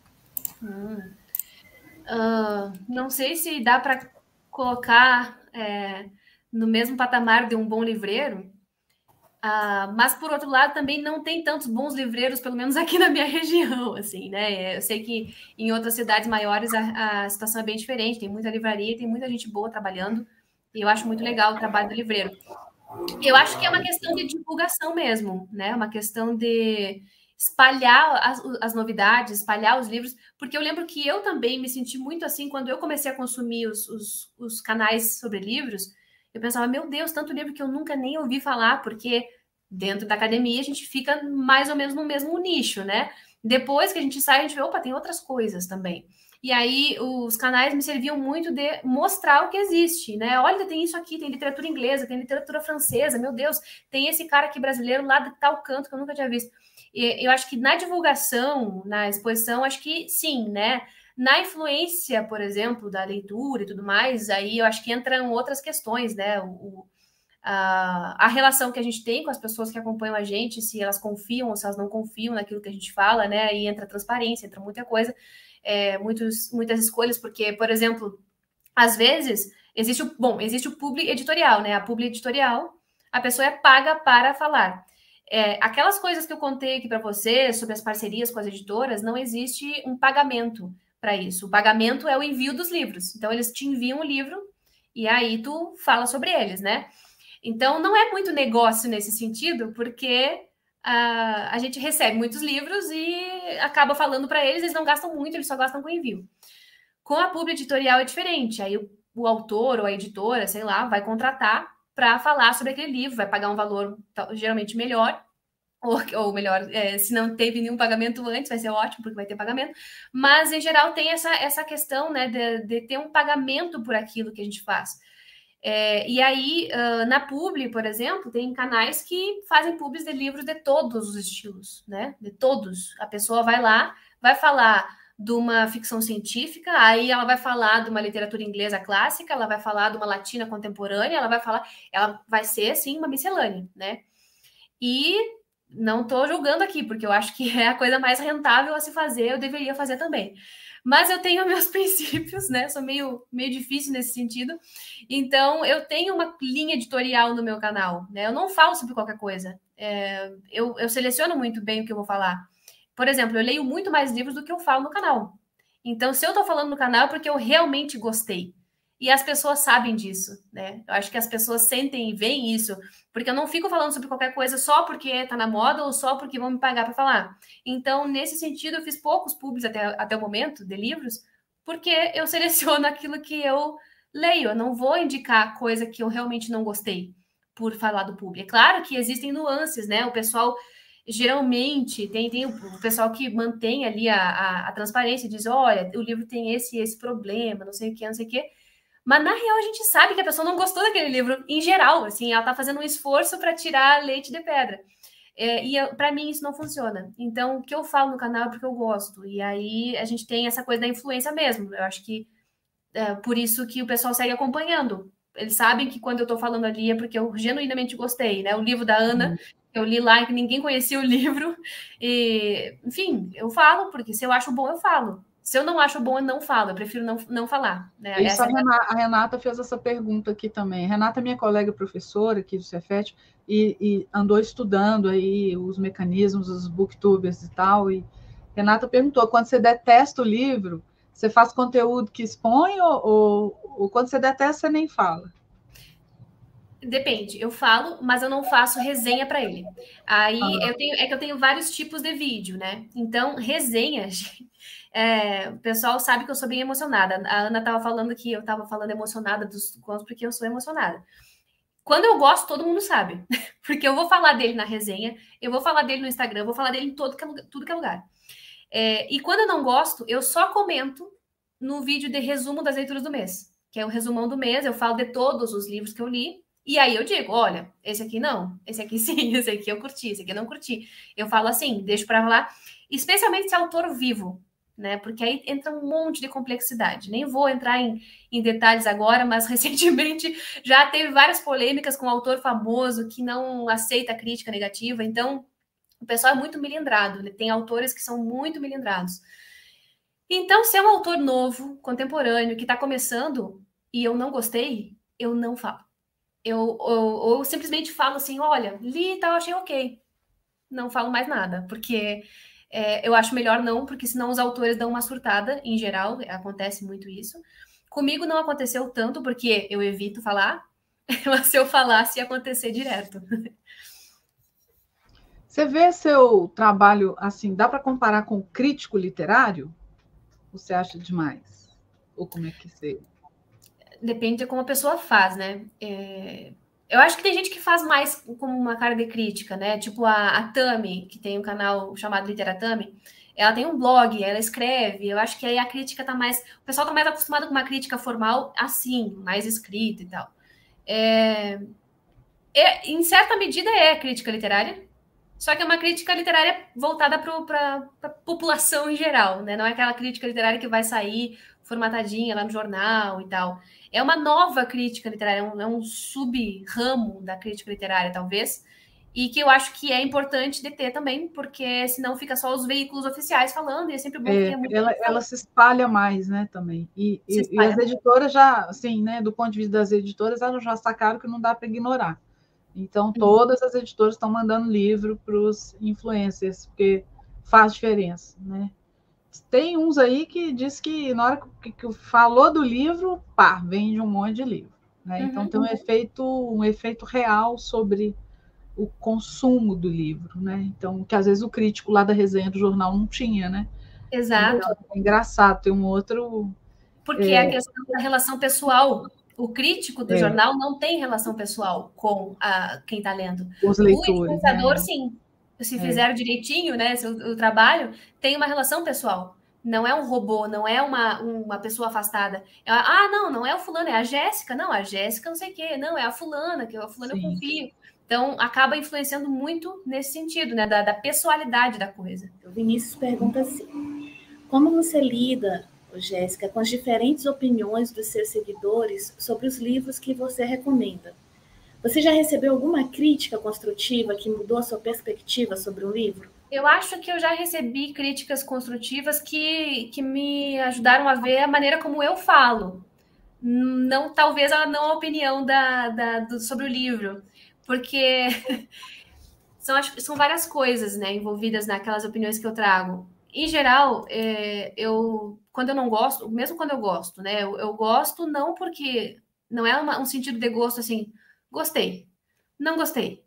Não sei se dá para colocar no mesmo patamar de um bom livreiro, mas, por outro lado, também não tem tantos bons livreiros, pelo menos aqui na minha região, assim, né? Eu sei que em outras cidades maiores a situação é bem diferente, tem muita livraria, tem muita gente boa trabalhando, e eu acho muito legal o trabalho do livreiro. Eu acho que é uma questão de divulgação mesmo, né? Uma questão de espalhar as novidades, espalhar os livros, porque eu lembro que eu também me senti muito assim quando eu comecei a consumir os canais sobre livros. Eu pensava, meu Deus, tanto livro que eu nunca nem ouvi falar, porque dentro da academia a gente fica mais ou menos no mesmo nicho, né? Depois que a gente sai, a gente vê, opa, tem outras coisas também. E aí os canais me serviam muito de mostrar o que existe, né? Olha, tem isso aqui, tem literatura inglesa, tem literatura francesa, meu Deus, tem esse cara aqui brasileiro lá de tal canto que eu nunca tinha visto. E eu acho que na divulgação, na exposição, acho que sim, né? Na influência, por exemplo, da leitura e tudo mais, aí eu acho que entram outras questões, né? A relação que a gente tem com as pessoas que acompanham a gente, se elas confiam ou se elas não confiam naquilo que a gente fala, né? Aí entra transparência, entra muita coisa, muitas escolhas, porque, por exemplo, às vezes existe o publi editorial, né? A publi editorial, a pessoa é paga para falar. Aquelas coisas que eu contei aqui para você sobre as parcerias com as editoras, não existe um pagamento para isso. O pagamento é o envio dos livros. Então, eles te enviam o livro e aí tu fala sobre eles, né? Então, não é muito negócio nesse sentido, porque a gente recebe muitos livros e acaba falando para eles, eles não gastam muito, eles só gastam com envio. Com a publi editorial é diferente. Aí o autor ou a editora, sei lá, vai contratar para falar sobre aquele livro, vai pagar um valor geralmente melhor, ou melhor, se não teve nenhum pagamento antes, vai ser ótimo, porque vai ter pagamento, mas em geral tem essa questão, né, de ter um pagamento por aquilo que a gente faz. E aí, na publi, por exemplo, tem canais que fazem publis de livros de todos os estilos, né, de todos. A pessoa vai lá, vai falar de uma ficção científica, aí ela vai falar de uma literatura inglesa clássica, ela vai falar de uma latina contemporânea, ela vai ser, assim, uma miscelânea, né? E não estou julgando aqui, porque eu acho que é a coisa mais rentável a se fazer, eu deveria fazer também. Mas eu tenho meus princípios, né? Sou meio difícil nesse sentido. Então, eu tenho uma linha editorial no meu canal, né? Eu não falo sobre qualquer coisa. Eu seleciono muito bem o que eu vou falar. Por exemplo, eu leio muito mais livros do que eu falo no canal. Então, se eu tô falando no canal é porque eu realmente gostei. E as pessoas sabem disso, né? Eu acho que as pessoas sentem e veem isso, porque eu não fico falando sobre qualquer coisa só porque tá na moda ou só porque vão me pagar para falar. Então, nesse sentido, eu fiz poucos pubs até o momento de livros, porque eu seleciono aquilo que eu leio. Eu não vou indicar coisa que eu realmente não gostei por falar do pub. É claro que existem nuances, né? O pessoal geralmente tem o pessoal que mantém ali a transparência, diz, olha, o livro tem esse problema, não sei o que, não sei o que. Mas, na real, a gente sabe que a pessoa não gostou daquele livro, em geral, assim, ela tá fazendo um esforço para tirar leite de pedra. Para mim, isso não funciona. Então, o que eu falo no canal é porque eu gosto. E aí, a gente tem essa coisa da influência mesmo. Eu acho que por isso que o pessoal segue acompanhando. Eles sabem que quando eu tô falando ali é porque eu genuinamente gostei, né? O livro da Ana, eu li lá que ninguém conhecia o livro. E, enfim, eu falo, porque se eu acho bom, eu falo. Se eu não acho bom, eu não falo, eu prefiro não falar. Né? Isso, a Renata fez essa pergunta aqui também. Renata é minha colega professora aqui do Cefet e andou estudando aí os mecanismos, os booktubers e tal. E Renata perguntou, quando você detesta o livro, você faz conteúdo que expõe ou quando você detesta, você nem fala? Depende, eu falo, mas eu não faço resenha para ele. Aí eu tenho vários tipos de vídeo, né? Então, resenhas. O pessoal sabe que eu sou bem emocionada. A Ana estava falando que eu estava falando emocionada dos contos porque eu sou emocionada. Quando eu gosto, todo mundo sabe. Porque eu vou falar dele na resenha, eu vou falar dele no Instagram, eu vou falar dele em tudo que é lugar. E quando eu não gosto, eu só comento no vídeo de resumo das leituras do mês, que é o resumão do mês. Eu falo de todos os livros que eu li. E aí eu digo, olha, esse aqui não, esse aqui sim, esse aqui eu curti, esse aqui eu não curti. Eu falo assim, deixo para lá, especialmente se é autor vivo, né? Porque aí entra um monte de complexidade. Nem vou entrar em detalhes agora, mas recentemente já teve várias polêmicas com um autor famoso que não aceita crítica negativa. Então, o pessoal é muito milindrado, né? Tem autores que são muito milindrados. Então, se é um autor novo, contemporâneo, que está começando e eu não gostei, eu não falo. Eu simplesmente falo assim, olha, li e tal, achei ok. Não falo mais nada, porque eu acho melhor não, porque senão os autores dão uma surtada, em geral, acontece muito isso. Comigo não aconteceu tanto, porque eu evito falar, mas se eu falasse, ia acontecer direto. Você vê seu trabalho, assim, dá para comparar com o crítico literário? Você acha demais? Ou como é que você... Depende de como a pessoa faz, né? Eu acho que tem gente que faz mais como uma cara de crítica, né? Tipo a Tami, que tem um canal chamado Literatami, ela tem um blog, ela escreve. Eu acho que aí a crítica tá mais... O pessoal tá mais acostumado com uma crítica formal assim, mais escrita e tal. Em certa medida é crítica literária, só que é uma crítica literária voltada para a população em geral, né? Não é aquela crítica literária que vai sair formatadinha lá no jornal e tal. É uma nova crítica literária, é um sub-ramo da crítica literária, talvez, e que eu acho que é importante de ter também, porque senão fica só os veículos oficiais falando, e é sempre bom que tenha muito... Ela se espalha mais, né, também. E as editoras já, assim, né, do ponto de vista das editoras, elas já sacaram que não dá para ignorar. Então, todas as editoras estão mandando livro para os influencers, porque faz diferença, né? Tem uns aí que diz que na hora que falou do livro, pá, vende um monte de livro, né? Então, tem um efeito real sobre o consumo do livro, né? Então, que às vezes o crítico lá da resenha do jornal não tinha, né? Exato. Então, é engraçado, tem um outro... Porque a questão da relação pessoal... O crítico do jornal não tem relação pessoal com quem está lendo. Os leitores, o influenciador, né? Sim. Se fizer direitinho, né, o trabalho, tem uma relação pessoal. Não é um robô, não é uma pessoa afastada. Não é o fulano, é a Jéssica. Não, a Jéssica não sei o quê. Não, é a fulana, que a fulana eu confio. Então, acaba influenciando muito nesse sentido, né, da pessoalidade da coisa. O Vinícius pergunta assim, como você lida, Jéssica, com as diferentes opiniões dos seus seguidores sobre os livros que você recomenda? Você já recebeu alguma crítica construtiva que mudou a sua perspectiva sobre um livro? Eu acho que eu já recebi críticas construtivas que me ajudaram a ver a maneira como eu falo. Não, talvez não a opinião sobre o livro, porque são várias coisas, né, envolvidas naquelas opiniões que eu trago. Em geral, quando eu não gosto, mesmo quando eu gosto, né, eu gosto não porque não é um sentido de gosto assim, gostei, não gostei.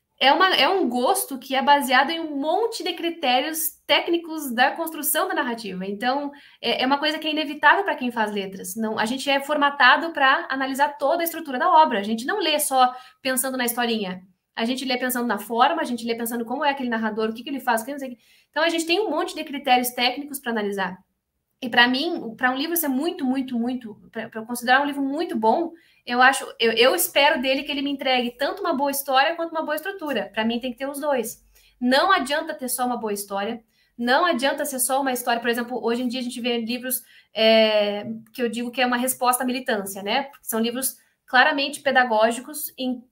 É um gosto que é baseado em um monte de critérios técnicos da construção da narrativa. Então, é uma coisa que é inevitável para quem faz letras. Não, a gente é formatado para analisar toda a estrutura da obra. A gente não lê só pensando na historinha. A gente lê pensando na forma, a gente lê pensando como é aquele narrador, o que ele faz, não sei. Então, a gente tem um monte de critérios técnicos para analisar. E para mim, para um livro ser muito, para eu considerar um livro muito bom, eu espero dele que ele me entregue tanto uma boa história quanto uma boa estrutura. Para mim tem que ter os dois. Não adianta ter só uma boa história, não adianta ser só uma história. Por exemplo, hoje em dia a gente vê livros que eu digo que é uma resposta à militância, né? Porque são livros claramente pedagógicos em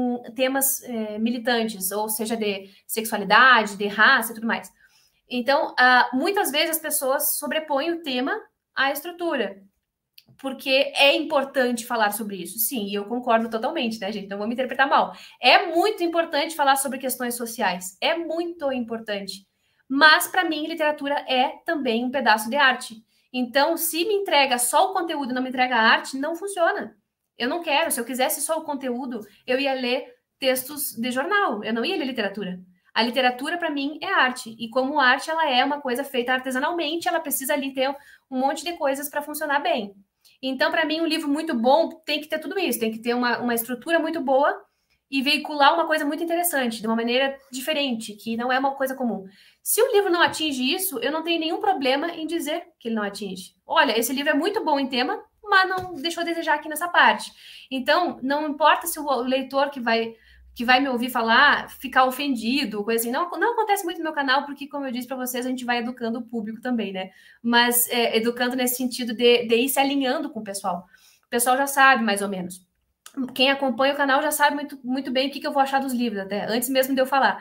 temas militantes, ou seja, de sexualidade, de raça e tudo mais. Então, muitas vezes as pessoas sobrepõem o tema à estrutura, porque é importante falar sobre isso. Sim, e eu concordo totalmente, né, gente? Não vou me interpretar mal. É muito importante falar sobre questões sociais. É muito importante. Mas, para mim, literatura é também um pedaço de arte. Então, se me entrega só o conteúdo e não me entrega a arte, não funciona. Eu não quero. Se eu quisesse só o conteúdo, eu ia ler textos de jornal. Eu não ia ler literatura. A literatura, para mim, é arte. E como arte, ela é uma coisa feita artesanalmente, ela precisa ali ter um monte de coisas para funcionar bem. Então, para mim, um livro muito bom tem que ter tudo isso. Tem que ter uma estrutura muito boa e veicular uma coisa muito interessante, de uma maneira diferente, que não é uma coisa comum. Se o livro não atinge isso, eu não tenho nenhum problema em dizer que ele não atinge. Olha, esse livro é muito bom em tema, mas não deixou a desejar aqui nessa parte. Então, não importa se o leitor que vai me ouvir falar, ficar ofendido, coisa assim. Não acontece muito no meu canal, porque, como eu disse para vocês, a gente vai educando o público também, né? Mas educando nesse sentido de ir se alinhando com o pessoal. O pessoal já sabe, mais ou menos. Quem acompanha o canal já sabe muito bem o que eu vou achar dos livros, até antes mesmo de eu falar.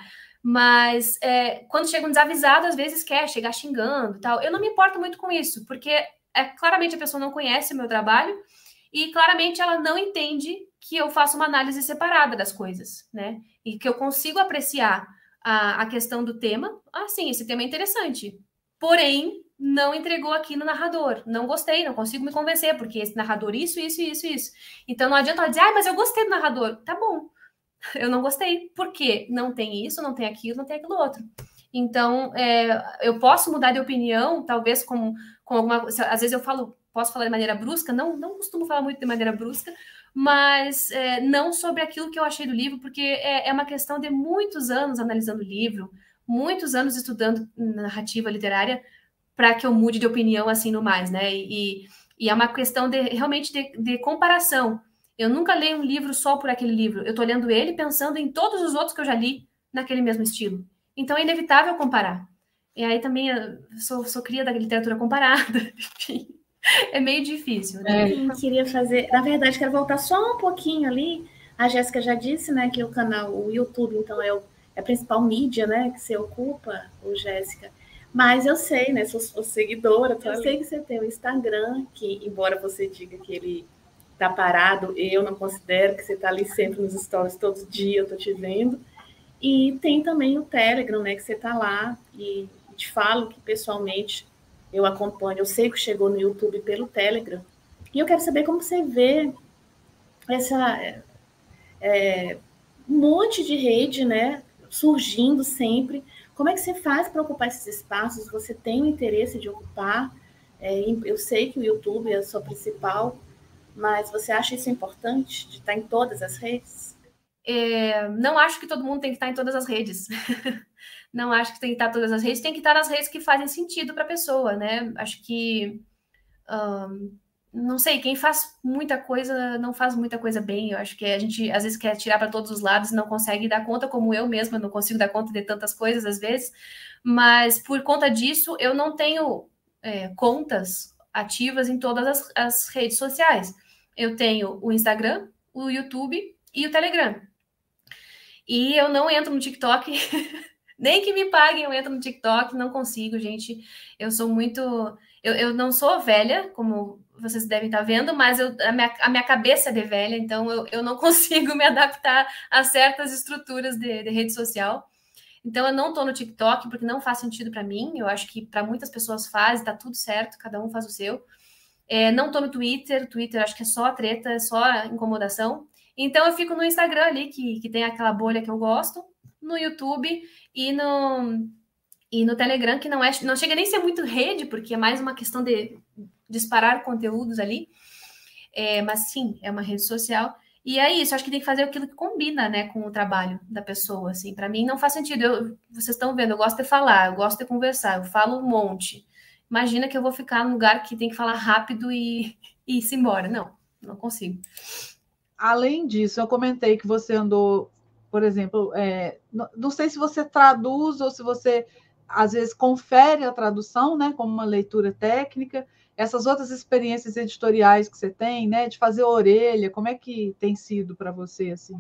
Mas quando chega um desavisado, às vezes quer chegar xingando e tal. Eu não me importo muito com isso, porque claramente a pessoa não conhece o meu trabalho e claramente ela não entende que eu faço uma análise separada das coisas, né? E que eu consigo apreciar a questão do tema. Ah, sim, esse tema é interessante. Porém, não entregou aqui no narrador. Não gostei, não consigo me convencer, porque esse narrador isso. Então não adianta ela dizer, mas eu gostei do narrador. Tá bom, eu não gostei. Por quê? Não tem isso, não tem aquilo outro. Então, eu posso mudar de opinião, talvez com alguma... Às vezes eu posso falar de maneira brusca, não costumo falar muito de maneira brusca, mas não sobre aquilo que eu achei do livro, porque é uma questão de muitos anos analisando o livro, muitos anos estudando narrativa literária, para que eu mude de opinião assim no mais, né? E é uma questão realmente de comparação. Eu nunca leio um livro só por aquele livro, eu estou lendo ele pensando em todos os outros que eu já li naquele mesmo estilo. Então é inevitável comparar. E aí também eu sou cria da literatura comparada, enfim. É meio difícil, né? Queria fazer... Na verdade, quero voltar só um pouquinho ali. A Jéssica já disse, né, que o YouTube, então, é a principal mídia, né, que você ocupa, Jéssica. Mas eu sei, né, sou seguidora, eu sei que você tem o Instagram, que, embora você diga que ele tá parado, eu não considero, que você tá ali sempre nos stories todo dia, eu tô te vendo. E tem também o Telegram, né, que você tá lá, e te falo que, pessoalmente, eu acompanho, eu sei que chegou no YouTube pelo Telegram. E eu quero saber como você vê um monte de rede, né, surgindo sempre. Como é que você faz para ocupar esses espaços? Você tem o interesse de ocupar? Eu sei que o YouTube é a sua principal, mas você acha isso importante, de estar em todas as redes? Não acho que todo mundo tem que estar em todas as redes. Não acho que tem que estar em todas as redes. Tem que estar nas redes que fazem sentido para a pessoa, né? Acho que... não sei, quem faz muita coisa não faz muita coisa bem. Eu acho que a gente às vezes quer tirar para todos os lados e não consegue dar conta, como eu mesma não consigo dar conta de tantas coisas às vezes, mas por conta disso eu não tenho contas ativas em todas as redes sociais. Eu tenho o Instagram, o YouTube e o Telegram. E eu não entro no TikTok, nem que me paguem eu entro no TikTok, não consigo, gente. Eu sou muito... Eu não sou velha, como vocês devem estar vendo, mas a minha cabeça é de velha, então eu não consigo me adaptar a certas estruturas de rede social. Então, eu não estou no TikTok, porque não faz sentido para mim. Eu acho que para muitas pessoas faz, está tudo certo, cada um faz o seu. Não estou no Twitter. O Twitter acho que é só treta, é só incomodação. Então, eu fico no Instagram ali, que tem aquela bolha que eu gosto, no YouTube e no Telegram, que não chega nem a ser muito rede, porque é mais uma questão de disparar conteúdos ali. Mas sim, é uma rede social. E é isso, acho que tem que fazer aquilo que combina, né, com o trabalho da pessoa, assim. Para mim não faz sentido. Vocês estão vendo, eu gosto de falar, eu gosto de conversar, eu falo um monte. Imagina que eu vou ficar num lugar que tem que falar rápido e ir-se embora. Não consigo. Além disso, eu comentei que você andou, por exemplo, não sei se você traduz ou se você, às vezes, confere a tradução, né, como uma leitura técnica. Essas outras experiências editoriais que você tem, né, de fazer orelha, como é que tem sido para você, assim?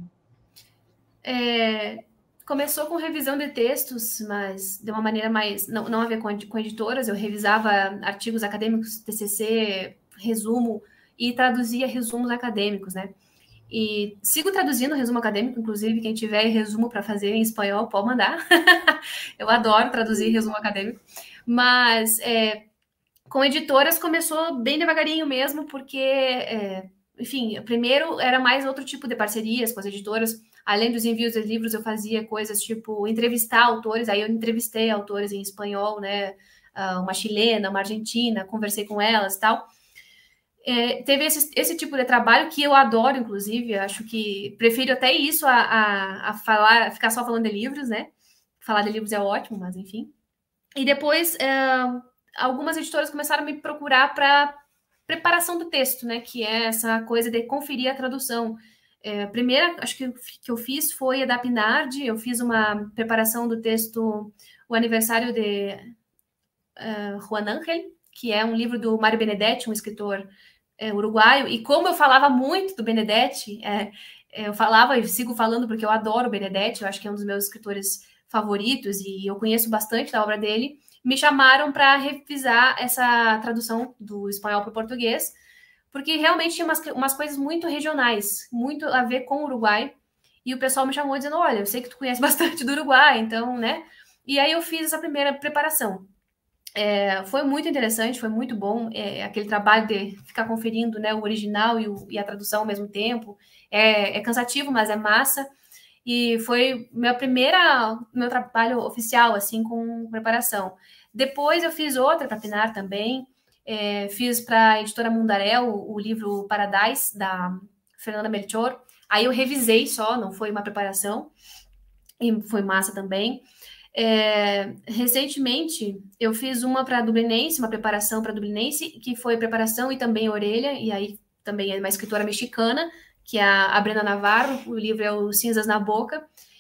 Começou com revisão de textos, mas de uma maneira mais... Não a ver com editoras, eu revisava artigos acadêmicos, TCC, resumo, e traduzia resumos acadêmicos, né? E sigo traduzindo resumo acadêmico, inclusive, quem tiver resumo para fazer em espanhol, pode mandar. Eu adoro traduzir resumo acadêmico. Mas... com editoras começou bem devagarinho mesmo, porque, enfim, primeiro era mais outro tipo de parcerias com as editoras. Além dos envios de livros, eu fazia coisas tipo entrevistar autores. Aí eu entrevistei autores em espanhol, né? Uma chilena, uma argentina, conversei com elas e tal. Teve esse tipo de trabalho que eu adoro, inclusive. Acho que prefiro até isso a ficar só falando de livros, né? Falar de livros é ótimo, mas enfim. E depois... algumas editoras começaram a me procurar para preparação do texto, né? Que é essa coisa de conferir a tradução. A primeira, acho que eu fiz foi a da Pinardi. Eu fiz uma preparação do texto O Aniversário de Juan Ángel, que é um livro do Mário Benedetti, um escritor uruguaio. E como eu falava muito do Benedetti, eu falava e sigo falando porque eu adoro o Benedetti. Eu acho que é um dos meus escritores favoritos e eu conheço bastante da obra dele. Me chamaram para revisar essa tradução do espanhol para o português, porque realmente tinha umas coisas muito regionais, muito a ver com o Uruguai, e o pessoal me chamou dizendo, olha, eu sei que tu conhece bastante do Uruguai, então, né? E aí eu fiz essa primeira preparação. Foi muito interessante, foi muito bom, aquele trabalho de ficar conferindo, né, o original e a tradução ao mesmo tempo. É cansativo, mas é massa. E foi meu trabalho oficial, assim, com preparação. Depois eu fiz outra para Pinar também. Fiz para a editora Mundaréu o livro Paradise, da Fernanda Melchior. Aí eu revisei só, não foi uma preparação. E foi massa também. Recentemente, eu fiz uma para Dublinense, uma preparação para Dublinense, que foi preparação e também orelha. E aí também é uma escritora mexicana, que é a Brena Navarro. O livro é o Cinzas na Boca.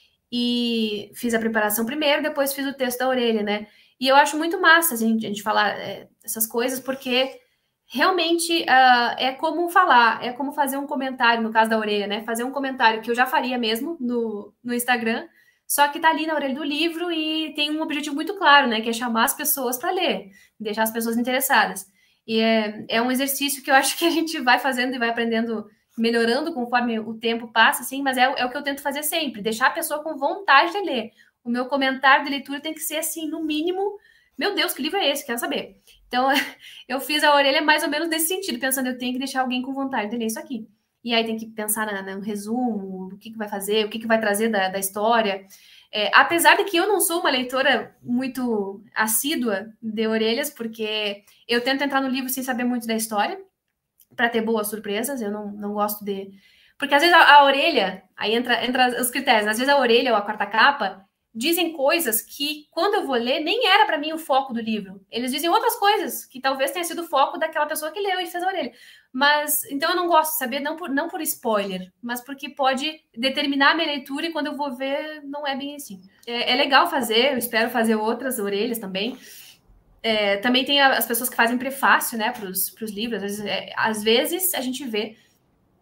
E fiz a preparação primeiro, depois fiz o texto da orelha, né? E eu acho muito massa a gente falar essas coisas, porque realmente é como falar, é como fazer um comentário, no caso da orelha, né? Fazer um comentário que eu já faria mesmo no Instagram, só que tá ali na orelha do livro e tem um objetivo muito claro, né? Que é chamar as pessoas para ler, deixar as pessoas interessadas. E é um exercício que eu acho que a gente vai fazendo e vai aprendendo, melhorando conforme o tempo passa, assim, mas é o que eu tento fazer sempre, deixar a pessoa com vontade de ler. O meu comentário de leitura tem que ser, assim, no mínimo, meu Deus, que livro é esse? Quero saber. Então, eu fiz a orelha mais ou menos nesse sentido, pensando, eu tenho que deixar alguém com vontade de ler isso aqui. E aí tem que pensar no resumo, o que vai fazer, o que vai trazer da história. Apesar de que eu não sou uma leitora muito assídua de orelhas, porque eu tento entrar no livro sem saber muito da história, para ter boas surpresas. Eu não gosto de... Porque às vezes a orelha, aí entra os critérios, às vezes a orelha ou a quarta capa dizem coisas que, quando eu vou ler, nem era para mim o foco do livro. Eles dizem outras coisas, que talvez tenha sido o foco daquela pessoa que leu e fez a orelha. Mas, então eu não gosto de saber, não por spoiler, mas porque pode determinar a minha leitura e quando eu vou ver, não é bem assim. É legal fazer, eu espero fazer outras orelhas também. Também tem as pessoas que fazem prefácio, né, para os livros. Às vezes a gente vê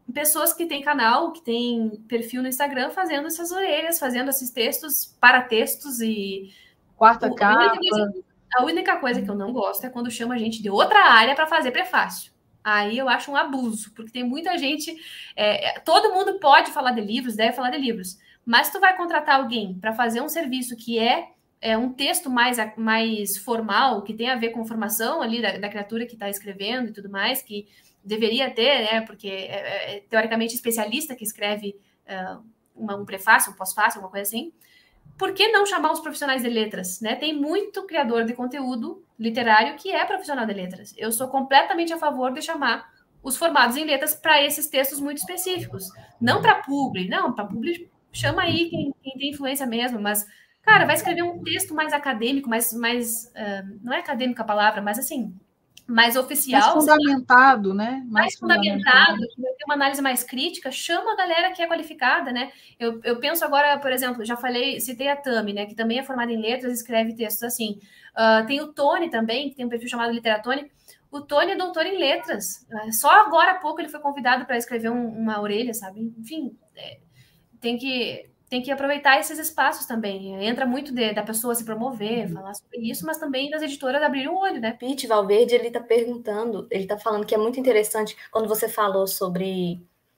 pessoas que têm canal, que têm perfil no Instagram, fazendo essas orelhas, fazendo esses textos, para-textos e... Quarta capa. A única coisa que eu não gosto é quando chama gente de outra área para fazer prefácio. Aí eu acho um abuso, porque tem muita gente... todo mundo pode falar de livros, deve falar de livros, mas tu vai contratar alguém para fazer um serviço que é um texto mais formal, que tem a ver com formação ali da criatura que está escrevendo e tudo mais, que deveria ter, né? Porque é teoricamente especialista que escreve um prefácio, um pós-fácio, alguma coisa assim. Por que não chamar os profissionais de letras, né? Tem muito criador de conteúdo literário que é profissional de letras. Eu sou completamente a favor de chamar os formados em letras para esses textos muito específicos. Não para publi, não, para publi chama aí quem tem influência mesmo, mas, cara, vai escrever um texto mais acadêmico, mais não é acadêmico a palavra, mas assim, mais oficial. Mais fundamentado, né? Mais fundamentado, que vai ter uma análise mais crítica, chama a galera que é qualificada, né? Eu penso agora, por exemplo, citei a Tami, né? Que também é formada em letras e escreve textos assim. Tem o Tony também, que tem um perfil chamado Literatone. O Tony é doutor em letras. Só agora há pouco ele foi convidado para escrever uma orelha, sabe? Enfim, tem que aproveitar esses espaços também. Entra muito da pessoa se promover, falar sobre isso, mas também das editoras abrirem o olho, né? Pete Valverde, ele está perguntando, ele está falando que é muito interessante quando você falou sobre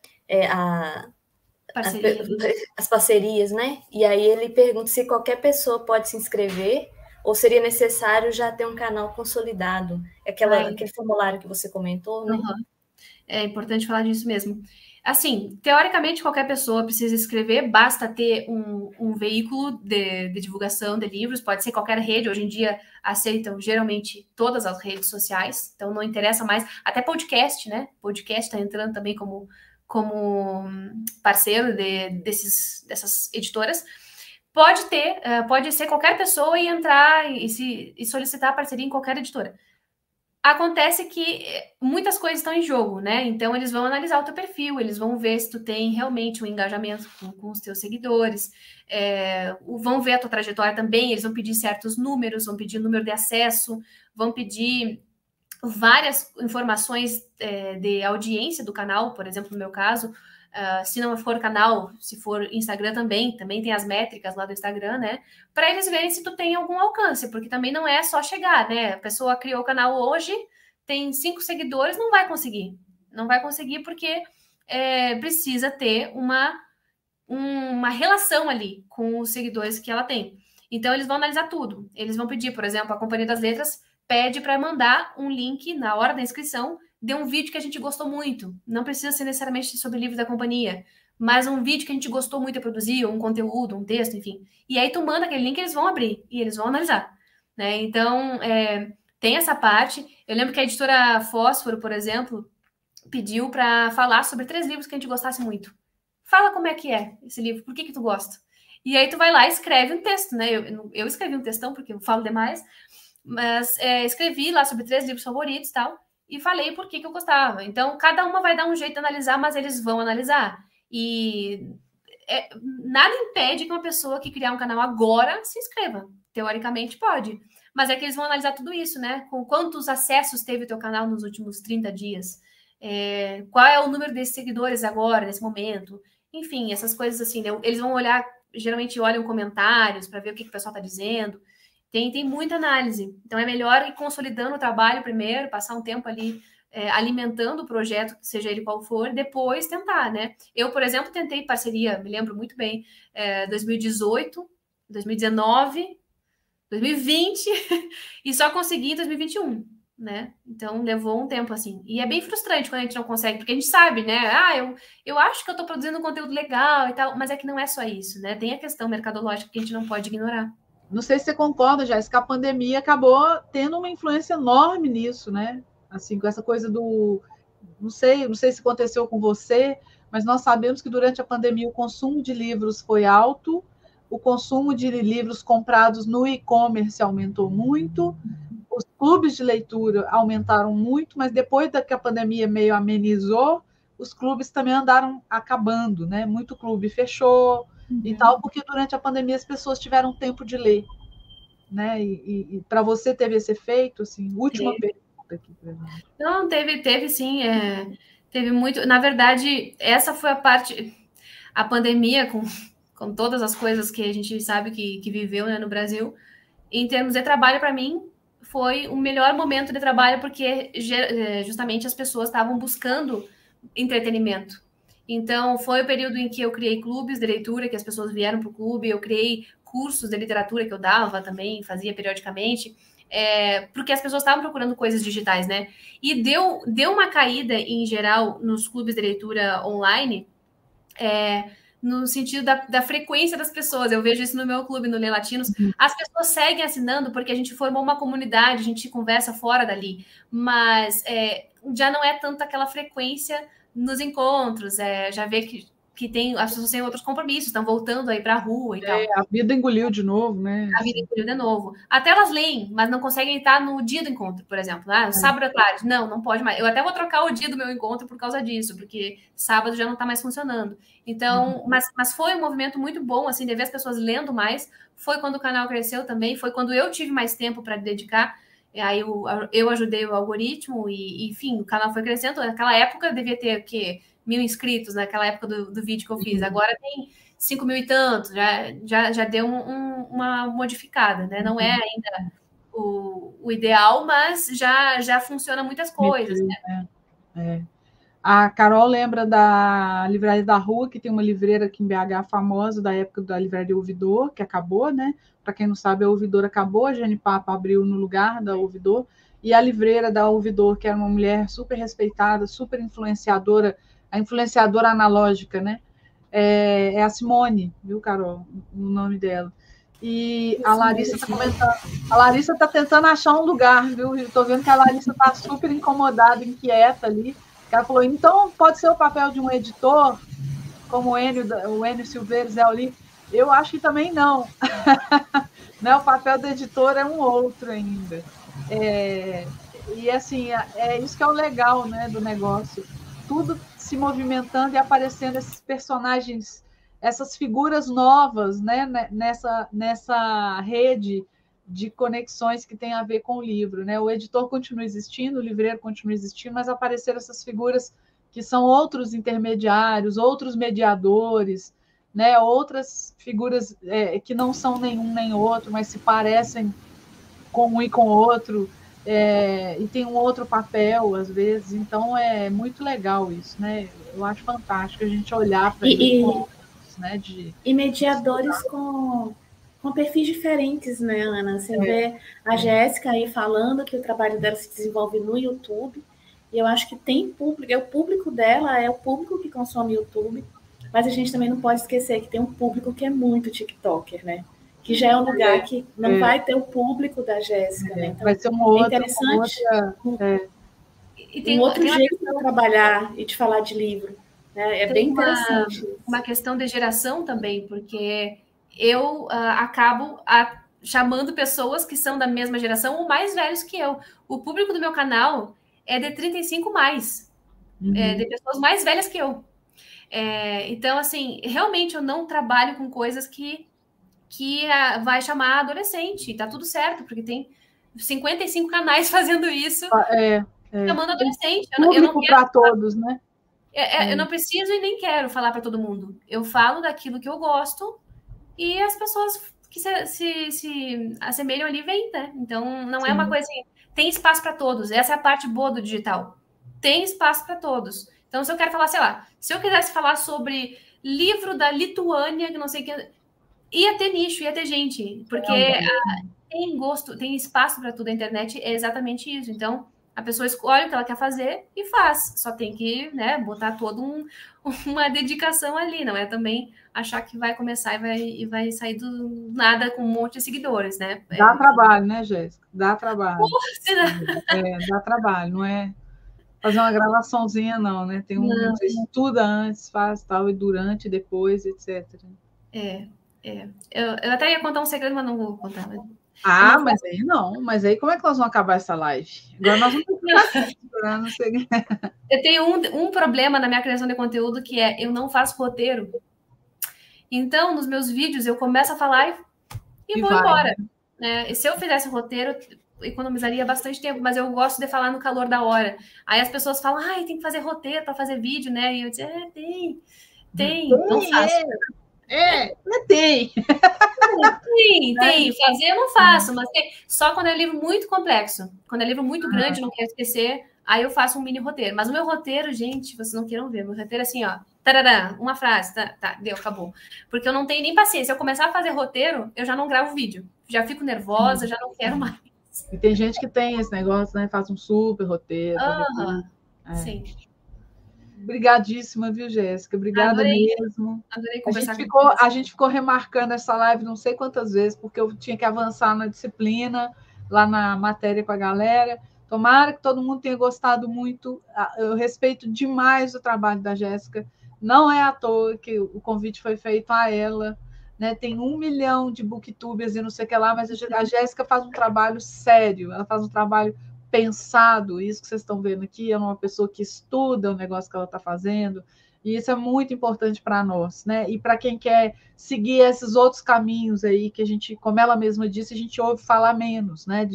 as parcerias, né? E aí ele pergunta se qualquer pessoa pode se inscrever ou seria necessário já ter um canal consolidado. Aquele formulário que você comentou, né? Uhum. É importante falar disso mesmo. Assim, teoricamente, qualquer pessoa precisa escrever, basta ter um veículo de divulgação de livros, pode ser qualquer rede, hoje em dia aceitam geralmente todas as redes sociais, então não interessa mais, até podcast, né? Podcast está entrando também como parceiro dessas editoras. Pode ser qualquer pessoa e entrar e solicitar a parceria em qualquer editora. Acontece que muitas coisas estão em jogo, né? Então, eles vão analisar o teu perfil, eles vão ver se tu tem realmente um engajamento com os teus seguidores, vão ver a tua trajetória também, eles vão pedir certos números, vão pedir número de acesso, vão pedir várias informações de audiência do canal, por exemplo, no meu caso, se não for canal, se for Instagram também tem as métricas lá do Instagram, né? Para eles verem se tu tem algum alcance, porque também não é só chegar, né? A pessoa criou o canal hoje, tem 5 seguidores, não vai conseguir. Não vai conseguir porque precisa ter uma relação ali com os seguidores que ela tem. Então, eles vão analisar tudo. Eles vão pedir, por exemplo, a Companhia das Letras pede para mandar um link na hora da inscrição de um vídeo que a gente gostou muito. Não precisa ser necessariamente sobre livro da companhia, mas um vídeo que a gente gostou muito de produzir, um conteúdo, um texto, enfim. E aí tu manda aquele link, eles vão abrir e eles vão analisar, né? Então, tem essa parte. Eu lembro que a editora Fósforo, por exemplo, pediu para falar sobre 3 livros que a gente gostasse muito. Fala como é que é esse livro, por que tu gosta? E aí tu vai lá e escreve um texto, né? Eu escrevi um textão, porque eu falo demais, mas escrevi lá sobre 3 livros favoritos e tal, e falei por que eu gostava. Então, cada uma vai dar um jeito de analisar, mas eles vão analisar. E nada impede que uma pessoa que criar um canal agora se inscreva. Teoricamente, pode. Mas é que eles vão analisar tudo isso, né? Com quantos acessos teve o teu canal nos últimos 30 dias. Qual é o número de seguidores agora, nesse momento. Enfim, essas coisas assim. Né? Eles vão olhar, geralmente olham comentários para ver o que o pessoal está dizendo. Tem muita análise. Então, é melhor ir consolidando o trabalho primeiro, passar um tempo ali alimentando o projeto, seja ele qual for, depois tentar, né? Eu, por exemplo, tentei parceria, me lembro muito bem, 2018, 2019, 2020, e só consegui em 2021, né? Então, levou um tempo, assim. E é bem frustrante quando a gente não consegue, porque a gente sabe, né? Eu acho que eu estou produzindo um conteúdo legal e tal, mas é que não é só isso, né? Tem a questão mercadológica que a gente não pode ignorar. Não sei se você concorda, Jess, que a pandemia acabou tendo uma influência enorme nisso, né? Assim, com essa coisa do... Não sei se aconteceu com você, mas nós sabemos que durante a pandemia o consumo de livros foi alto, o consumo de livros comprados no e-commerce aumentou muito, os clubes de leitura aumentaram muito, mas depois que a pandemia meio amenizou, os clubes também andaram acabando, né? Muito clube fechou, e tal, porque durante a pandemia as pessoas tiveram tempo de ler, né? E para você teve esse efeito, assim, última pergunta aqui. Não, teve sim, Teve muito. Na verdade, essa foi a parte. A pandemia, com todas as coisas que a gente sabe que viveu, né, no Brasil, em termos de trabalho, para mim, foi o melhor momento de trabalho, porque justamente as pessoas estavam buscando entretenimento. Então, foi o período em que eu criei clubes de leitura, que as pessoas vieram para o clube, eu criei cursos de literatura que eu dava também, fazia periodicamente, porque as pessoas estavam procurando coisas digitais, né? E deu uma caída, em geral, nos clubes de leitura online, no sentido da frequência das pessoas. Eu vejo isso no meu clube, no Lê Latinos. As pessoas seguem assinando porque a gente formou uma comunidade, a gente conversa fora dali, mas já não é tanto aquela frequência nos encontros, já vê que as pessoas têm outros compromissos, estão voltando aí para a rua e tal. A vida engoliu de novo, né? A vida engoliu de novo. Até elas leem, mas não conseguem estar no dia do encontro, por exemplo. Sábado à tarde. Não pode mais. Eu até vou trocar o dia do meu encontro por causa disso, porque sábado já não está mais funcionando. Então, mas foi um movimento muito bom, assim, de ver as pessoas lendo mais. Foi quando o canal cresceu também, foi quando eu tive mais tempo para dedicar. Aí eu ajudei o algoritmo e, enfim, o canal foi crescendo. Naquela época devia ter, o quê? 1.000 inscritos, naquela época do vídeo que eu fiz. Agora tem 5.000 e tanto, já deu uma modificada, né? Não é ainda o ideal, mas já funciona muitas coisas, né? A Carol lembra da Livraria da Rua, que tem uma livreira aqui em BH famosa, da época da Livraria Ouvidor, que acabou, né? Para quem não sabe, a Ouvidor acabou, a Jane Papa abriu no lugar da Ouvidor, e a livreira da Ouvidor, que era uma mulher super respeitada, super influenciadora, a influenciadora analógica, né? É a Simone, viu, Carol? O nome dela. E a Larissa está comentando. A Larissa está tentando achar um lugar, viu? Estou vendo que a Larissa está super incomodada, inquieta ali. Ela falou: então pode ser o papel de um editor, como o Enio Silveira Zé Oli? Eu acho que também não. Né? O papel do editor é um outro ainda. E assim, é isso que é o legal, né, do negócio. Tudo se movimentando e aparecendo esses personagens, essas figuras novas, né, nessa rede de conexões que tem a ver com o livro, né? O editor continua existindo, o livreiro continua existindo, mas apareceram essas figuras que são outros intermediários, outros mediadores, né? Outras figuras que não são nenhum nem outro, mas se parecem com um e com o outro, e tem um outro papel, às vezes. Então, é muito legal isso, né? Eu acho fantástico a gente olhar para isso, né? E mediadores com perfis diferentes, né, Ana? Você vê a Jéssica aí falando que o trabalho dela se desenvolve no YouTube, e eu acho que tem público, o público dela é o público que consome YouTube, mas a gente também não pode esquecer que tem um público que é muito TikToker, né? Que já é um lugar que não vai ter o público da Jéssica, né? Então, vai ser uma outra, interessante um outro jeito de trabalhar e de falar de livro. Né? É bem interessante. Uma questão de geração também, porque eu acabo chamando pessoas que são da mesma geração ou mais velhos que eu. O público do meu canal é de 35 mais, de pessoas mais velhas que eu. Então, assim, realmente eu não trabalho com coisas que vai chamar adolescente, tá tudo certo, porque tem 55 canais fazendo isso, chamando adolescente. Eu não quero para todos, né? Eu não preciso e nem quero falar para todo mundo. Eu falo daquilo que eu gosto e as pessoas que se assemelham ali vêm, né? Então, não é uma coisa assim, tem espaço para todos. Essa é a parte boa do digital. Tem espaço para todos. Então, se eu quero falar, sei lá, se eu quisesse falar sobre livro da Lituânia, que não sei o que, ia ter nicho, ia ter gente, porque tem gosto, tem espaço para tudo. A internet é exatamente isso. Então, a pessoa escolhe o que ela quer fazer e faz. Só tem que, né, botar toda uma dedicação ali. Não é também achar que vai começar e vai sair do nada com um monte de seguidores, né? Dá trabalho, né, Jéssica? Dá trabalho. Porra, dá trabalho, não é fazer uma gravaçãozinha, não, né? Tem você estuda antes, faz tal, e durante, depois, etc. Eu até ia contar um segredo, mas não vou contar. Mas aí não. Mas aí como é que nós vamos acabar essa live? Agora nós vamos ficar não sei. Eu tenho um problema na minha criação de conteúdo, que é eu não faço roteiro. Então, nos meus vídeos, eu começo a falar e vou embora. E se eu fizesse roteiro, economizaria bastante tempo, mas eu gosto de falar no calor da hora. Aí as pessoas falam, ai, tem que fazer roteiro para fazer vídeo, né? E eu disse, tem, não faço. Tem. Tem. Fazer eu não faço, mas só quando é livro muito complexo. Quando é livro muito grande, não quero esquecer, aí eu faço um mini roteiro. Mas o meu roteiro, gente, vocês não queiram ver, meu roteiro é assim, ó, tarará, uma frase, tá, deu, acabou. Porque eu não tenho nem paciência. Se eu começar a fazer roteiro, eu já não gravo vídeo. Já fico nervosa, já não quero mais. E tem gente que tem esse negócio, né? Faz um super roteiro. Sim. Obrigadíssima, viu, Jéssica? Obrigada mesmo. Adorei conversar a gente ficou remarcando essa live não sei quantas vezes, porque eu tinha que avançar na disciplina, lá na matéria com a galera. Tomara que todo mundo tenha gostado muito. Eu respeito demais o trabalho da Jéssica. Não é à toa que o convite foi feito a ela. Né? Tem 1 milhão de booktubers e não sei o que lá, mas a Jéssica faz um trabalho sério, ela faz um trabalho pensado. Isso que vocês estão vendo aqui é uma pessoa que estuda o negócio que ela está fazendo, e isso é muito importante para nós, né? E para quem quer seguir esses outros caminhos aí, que a gente, como ela mesma disse, a gente ouve falar menos, né?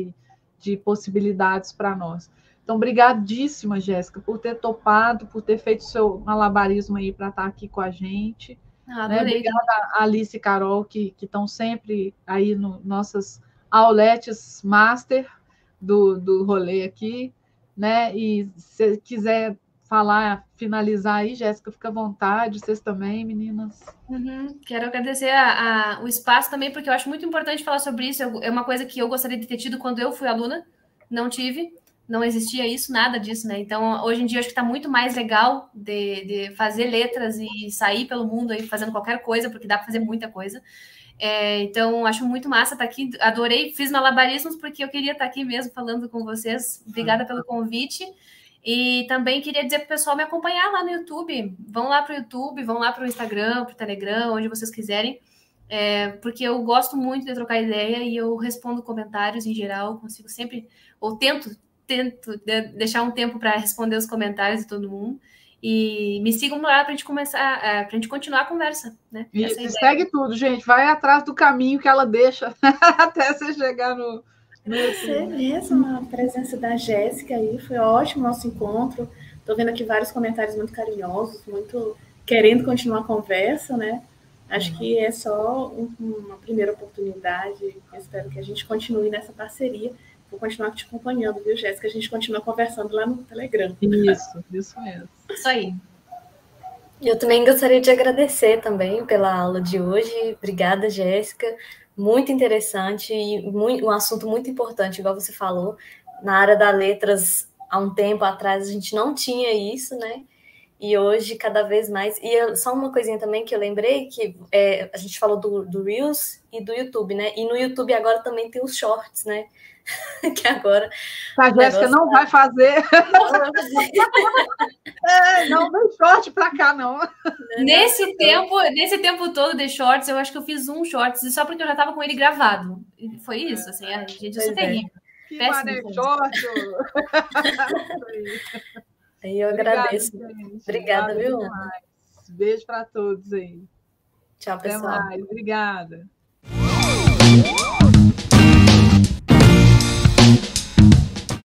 De possibilidades para nós. Então, brigadíssima, Jéssica, por ter topado, por ter feito seu malabarismo aí para estar aqui com a gente. Né? Obrigada a Alice e Carol, que estão sempre aí no nossas outlets master do rolê aqui, né? E se quiser falar, finalizar aí, Jéssica, fica à vontade, vocês também, meninas. Quero agradecer o espaço também, porque eu acho muito importante falar sobre isso. É uma coisa que eu gostaria de ter tido quando eu fui aluna, não tive. Não existia isso, nada disso, né? Então, hoje em dia, acho que está muito mais legal de fazer letras e sair pelo mundo aí fazendo qualquer coisa, porque dá para fazer muita coisa. Então, acho muito massa estar aqui. Adorei, fiz malabarismos porque eu queria estar aqui mesmo falando com vocês. Obrigada pelo convite. E também queria dizer para o pessoal me acompanhar lá no YouTube. Vão lá para o YouTube, vão lá para o Instagram, para o Telegram, onde vocês quiserem. Porque eu gosto muito de trocar ideia e eu respondo comentários em geral. Consigo sempre, ou tento deixar um tempo para responder os comentários de todo mundo. E me sigam lá para a gente começar, para a gente continuar a conversa, né? Isso, segue tudo, gente. Vai atrás do caminho que ela deixa até você chegar no Você mesmo, a presença da Jéssica aí, foi ótimo o nosso encontro. Estou vendo aqui vários comentários muito carinhosos, muito querendo continuar a conversa, né? Acho que é só uma primeira oportunidade. Eu espero que a gente continue nessa parceria. Vou continuar te acompanhando, viu, Jéssica? A gente continua conversando lá no Telegram. Isso mesmo. Isso aí. Eu também gostaria de agradecer também pela aula de hoje. Obrigada, Jéssica. Muito interessante e um assunto muito importante, igual você falou. Na área das letras, há um tempo atrás, a gente não tinha isso, né? E hoje, cada vez mais... E só uma coisinha também que eu lembrei, que a gente falou do Reels e do YouTube, né? E no YouTube agora também tem os Shorts, né? Que agora... A Jéssica não vai fazer. Não vem short pra cá, não. Nesse tempo todo de shorts, eu acho que eu fiz um shorts, e só porque eu já estava com ele gravado. Foi isso, assim, gente, isso é terrível. Que mané short! Aí eu agradeço. Obrigada, viu? Beijo para todos aí. Tchau, pessoal. Até mais. Obrigada.